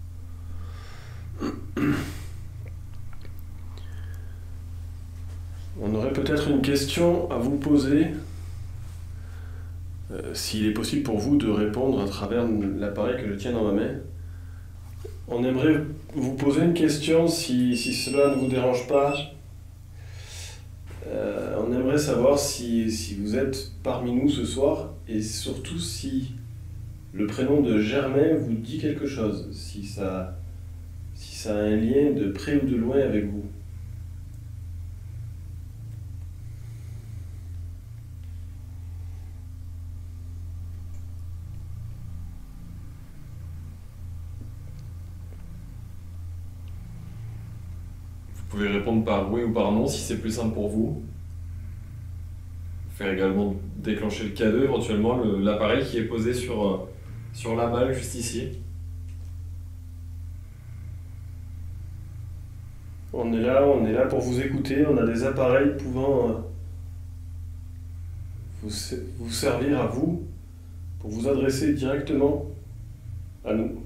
On aurait peut-être une question à vous poser, s'il est possible pour vous de répondre à travers l'appareil que je tiens dans ma main. On aimerait vous poser une question, si cela ne vous dérange pas. On aimerait savoir si vous êtes parmi nous ce soir, et surtout si le prénom de Germain vous dit quelque chose, si ça a un lien de près ou de loin avec vous. Vous pouvez répondre par oui ou par non si c'est plus simple pour vous. Faire également déclencher le K2, éventuellement l'appareil qui est posé sur la malle juste ici. On est là pour vous écouter, on a des appareils pouvant vous servir à vous, pour vous adresser directement à nous.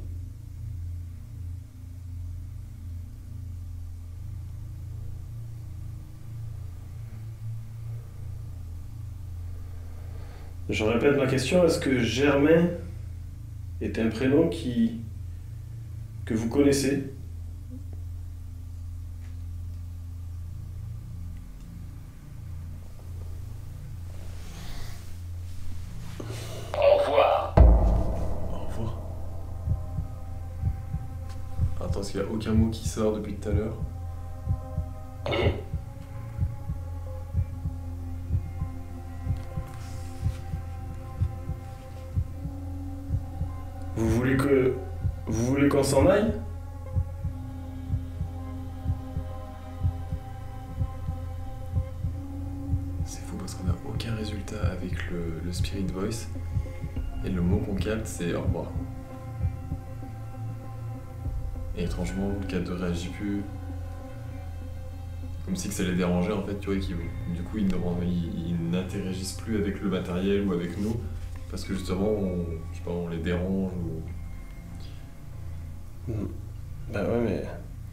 Je répète ma question, est-ce que Germain est un prénom que vous connaissez ? Au revoir. Attends, parce qu'il n'y a aucun mot qui sort depuis tout à l'heure. Vous voulez qu'on s'en aille ? C'est fou parce qu'on n'a aucun résultat avec le Spirit Voice. Et le mot qu'on capte, c'est au revoir. Et étrangement, le K2 réagit plus. Comme si que ça les dérangeait en fait, tu vois, du coup ils n'interagissent plus avec le matériel ou avec nous. Parce que justement, on les dérange ou... Bah ouais, mais...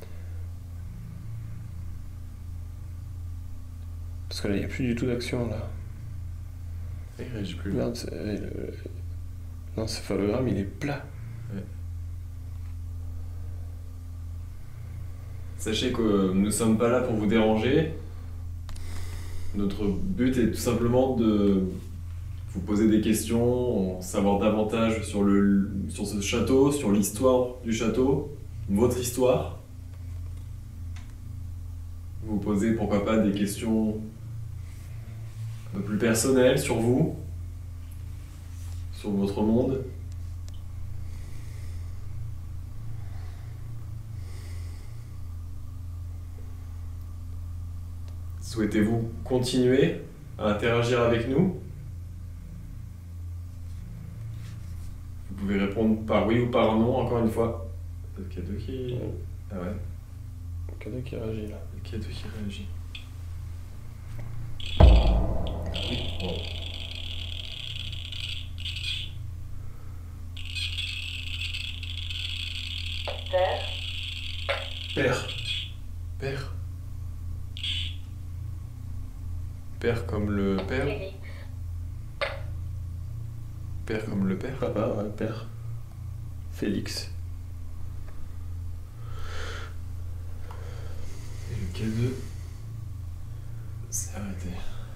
Parce que là, il n'y a plus du tout d'action, là. Il réagit plus. Merde, l'encéphalogramme, il est plat. Ouais. Sachez que nous ne sommes pas là pour vous déranger. Notre but est tout simplement de vous poser des questions, en savoir davantage sur ce château, sur l'histoire du château, votre histoire. vous poser pourquoi pas des questions un peu plus personnelles sur vous, sur votre monde. Souhaitez-vous continuer à interagir avec nous? Vous pouvez répondre par oui ou par non, encore une fois. Le cadeau qui... Ouais. Ah ouais, Le cadeau qui réagit là. le cadeau qui réagit. Oui, bon. Père, Père. Père. Père comme le père. Félix, Père comme le père. Papa, ouais, père. Félix. Et le cadeau s'est arrêté.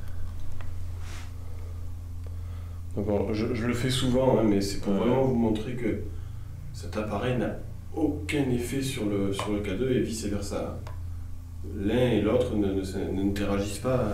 Donc je le fais souvent, hein, mais c'est pour Ouais. vraiment vous montrer que cet appareil n'a aucun effet sur le K2 et vice versa. L'un et l'autre n'interagissent pas.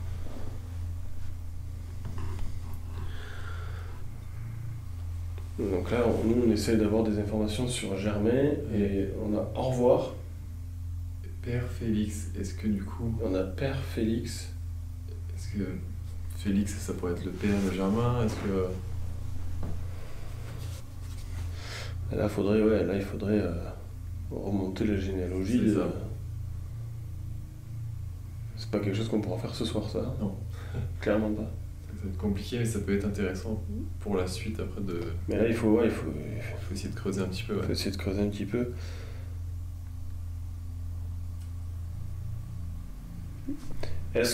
Donc là, nous on essaie d'avoir des informations sur Germain et on a au revoir, Père Félix, est-ce que du coup, on a Père Félix. est-ce que Félix, ça pourrait être le père de Germain? Est-ce que... Là, il faudrait remonter la généalogie. C'est ça. C'est pas quelque chose qu'on pourra faire ce soir, ça. Non. Clairement pas. Ça va être compliqué, mais ça peut être intéressant pour la suite après de... Mais là, il faut Faut essayer de creuser un petit peu, ouais. essayer de creuser un petit peu. Est-ce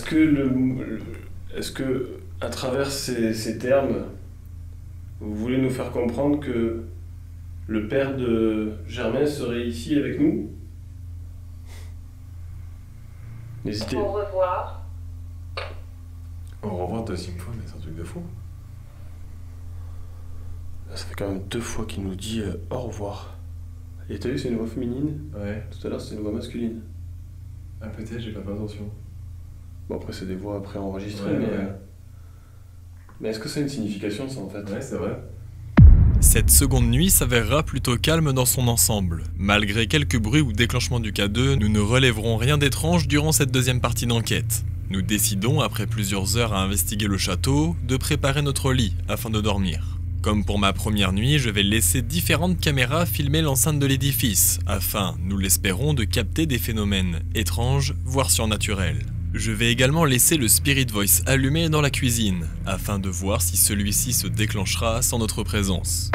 que à travers ces termes, vous voulez nous faire comprendre que le père de Germain serait ici avec nous? N'hésitez. au revoir, Au revoir deuxième fois, mais c'est un truc de fou. Ça fait quand même 2 fois qu'il nous dit au revoir. Et t'as vu, c'est une voix féminine. Ouais. Tout à l'heure, c'était une voix masculine. Ah peut-être, j'ai pas fait attention. Bon, après, c'est des voix préenregistrées, Ouais, mais... ouais. Mais est-ce que ça a une signification, ça, en fait? Ouais, c'est vrai. Cette seconde nuit s'avérera plutôt calme dans son ensemble. Malgré quelques bruits ou déclenchements du K2, nous ne relèverons rien d'étrange durant cette deuxième partie d'enquête. Nous décidons, après plusieurs heures à investiguer le château, de préparer notre lit afin de dormir. Comme pour ma première nuit, je vais laisser différentes caméras filmer l'enceinte de l'édifice, afin, nous l'espérons, de capter des phénomènes étranges, voire surnaturels. Je vais également laisser le Spirit Voice allumé dans la cuisine, afin de voir si celui-ci se déclenchera sans notre présence.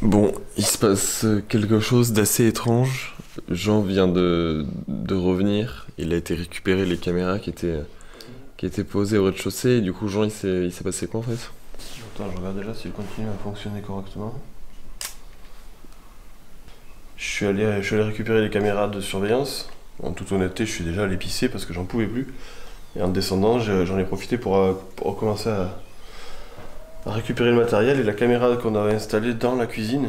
Bon, il se passe quelque chose d'assez étrange. Jean vient de revenir. Il a été récupérer les caméras qui étaient posées au rez-de-chaussée. Et du coup, Jean, il s'est passé quoi en fait? Attends, je regarde déjà s'il continue à fonctionner correctement. Je suis allé récupérer les caméras de surveillance. En toute honnêteté, je suis déjà allé pisser parce que j'en pouvais plus. Et en descendant, j'en ai profité pour commencer à récupérer le matériel et la caméra qu'on avait installée dans la cuisine.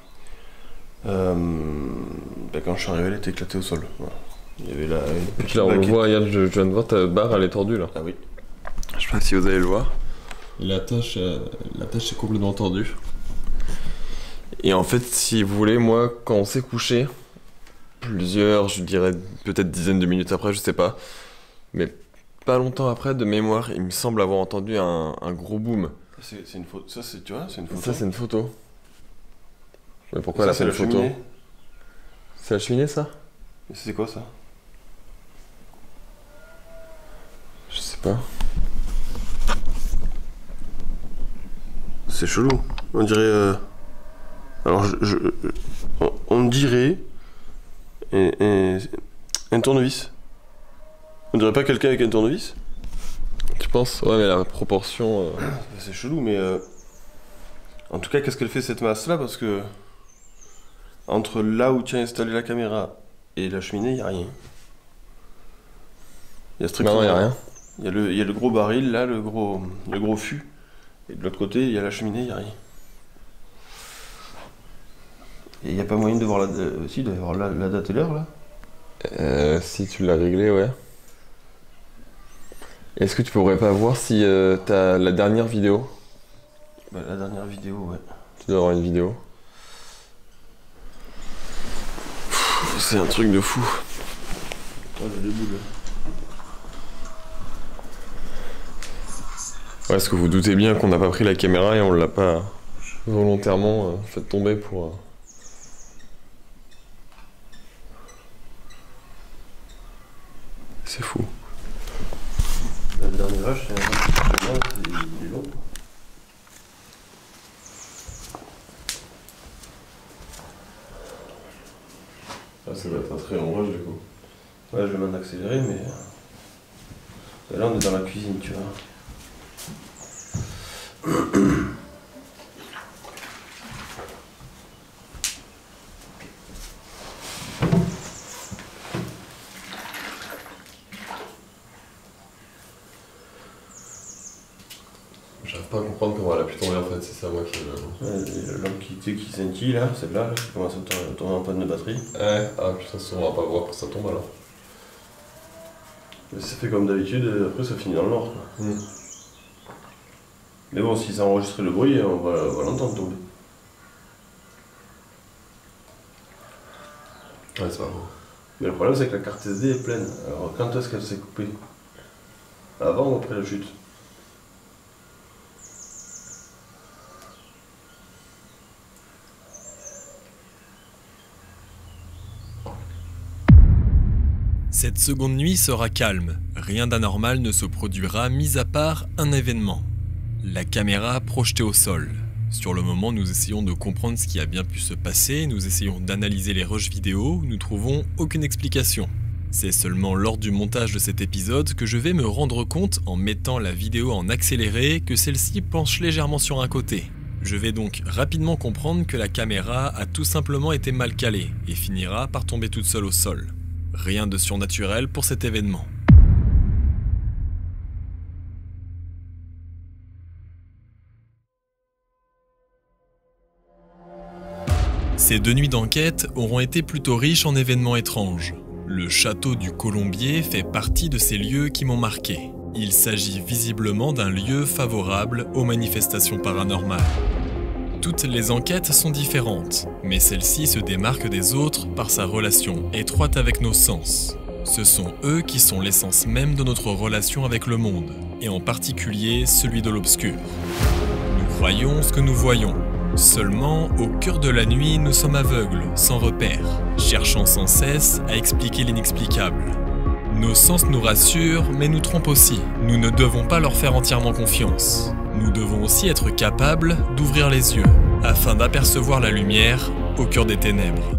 Quand je suis arrivé, elle était éclatée au sol. Voilà. Il y avait une petite Là, on le baguette. voit, regarde, je viens de voir ta barre, elle est tordue là. Ah oui. Je sais pas si vous allez le voir. L'attache est complètement tordue. Et en fait, si vous voulez, moi, quand on s'est couché, plusieurs, je dirais peut-être dizaines de minutes après, je sais pas, mais pas longtemps après, de mémoire, il me semble avoir entendu un gros boom. C'est une photo. Ça, tu vois, c'est une photo. Ça, c'est une photo. Mais pourquoi Ça, là, c'est c'est une la photo? cheminée. C'est la cheminée, ça? Et c'est quoi ça? Je sais pas. C'est chelou. On dirait. Alors, on dirait un tournevis. On dirait pas quelqu'un avec un tournevis? Tu penses? Ouais, mais la proportion. C'est chelou, mais en tout cas, qu'est-ce qu'elle fait cette masse-là? Parce que entre là où tu as installé la caméra et la cheminée, il n'y a rien. Il y a strictement Non, y a rien. Il y a le gros baril là, le gros fût. Et de l'autre côté, il y a la cheminée, il n'y a rien. Et il n'y a pas moyen de voir si, il doit y avoir la date et l'heure là. Si tu l'as réglé, ouais. Est-ce que tu pourrais pas voir si t'as la dernière vidéo? Bah, la dernière vidéo, ouais. Tu dois avoir une vidéo. C'est un truc de fou. Oh, j'ai des boules. Ouais, est-ce que vous doutez bien qu'on n'a pas pris la caméra et on l'a pas volontairement fait tomber pour... C'est fou. Le dernier vache, c'est il est long. Ah, ça va être un très long rush du coup. Ouais, je vais m'en accélérer, mais là on est dans la cuisine, tu vois. J'arrive pas à comprendre comment elle a pu tomber en fait, c'est ça moi qui... La lampe qui scintille là, celle-là, là, qui commence à tourner en panne de batterie. Ouais, ah putain, ça, on va pas voir quand ça tombe alors. Mais ça fait comme d'habitude, après ça finit dans le noir. Quoi. Mais bon, si ça enregistre le bruit, on va l'entendre tomber. Ouais, ça va. Mais le problème c'est que la carte SD est pleine. Alors quand est-ce qu'elle s'est coupée? Avant ou après la chute? Cette seconde nuit sera calme, rien d'anormal ne se produira mis à part un événement. La caméra projetée au sol. Sur le moment, nous essayons de comprendre ce qui a bien pu se passer, nous essayons d'analyser les rushs vidéo, nous trouvons aucune explication. C'est seulement lors du montage de cet épisode que je vais me rendre compte, en mettant la vidéo en accéléré, que celle-ci penche légèrement sur un côté. Je vais donc rapidement comprendre que la caméra a tout simplement été mal calée et finira par tomber toute seule au sol. Rien de surnaturel pour cet événement. Ces 2 nuits d'enquête auront été plutôt riches en événements étranges. Le château du Colombier fait partie de ces lieux qui m'ont marqué. Il s'agit visiblement d'un lieu favorable aux manifestations paranormales. Toutes les enquêtes sont différentes, mais celle-ci se démarque des autres par sa relation étroite avec nos sens. Ce sont eux qui sont l'essence même de notre relation avec le monde, et en particulier celui de l'obscur. Nous croyons ce que nous voyons. Seulement, au cœur de la nuit, nous sommes aveugles, sans repère, cherchant sans cesse à expliquer l'inexplicable. Nos sens nous rassurent, mais nous trompent aussi. Nous ne devons pas leur faire entièrement confiance. Nous devons aussi être capables d'ouvrir les yeux. afin d'apercevoir la lumière au cœur des ténèbres.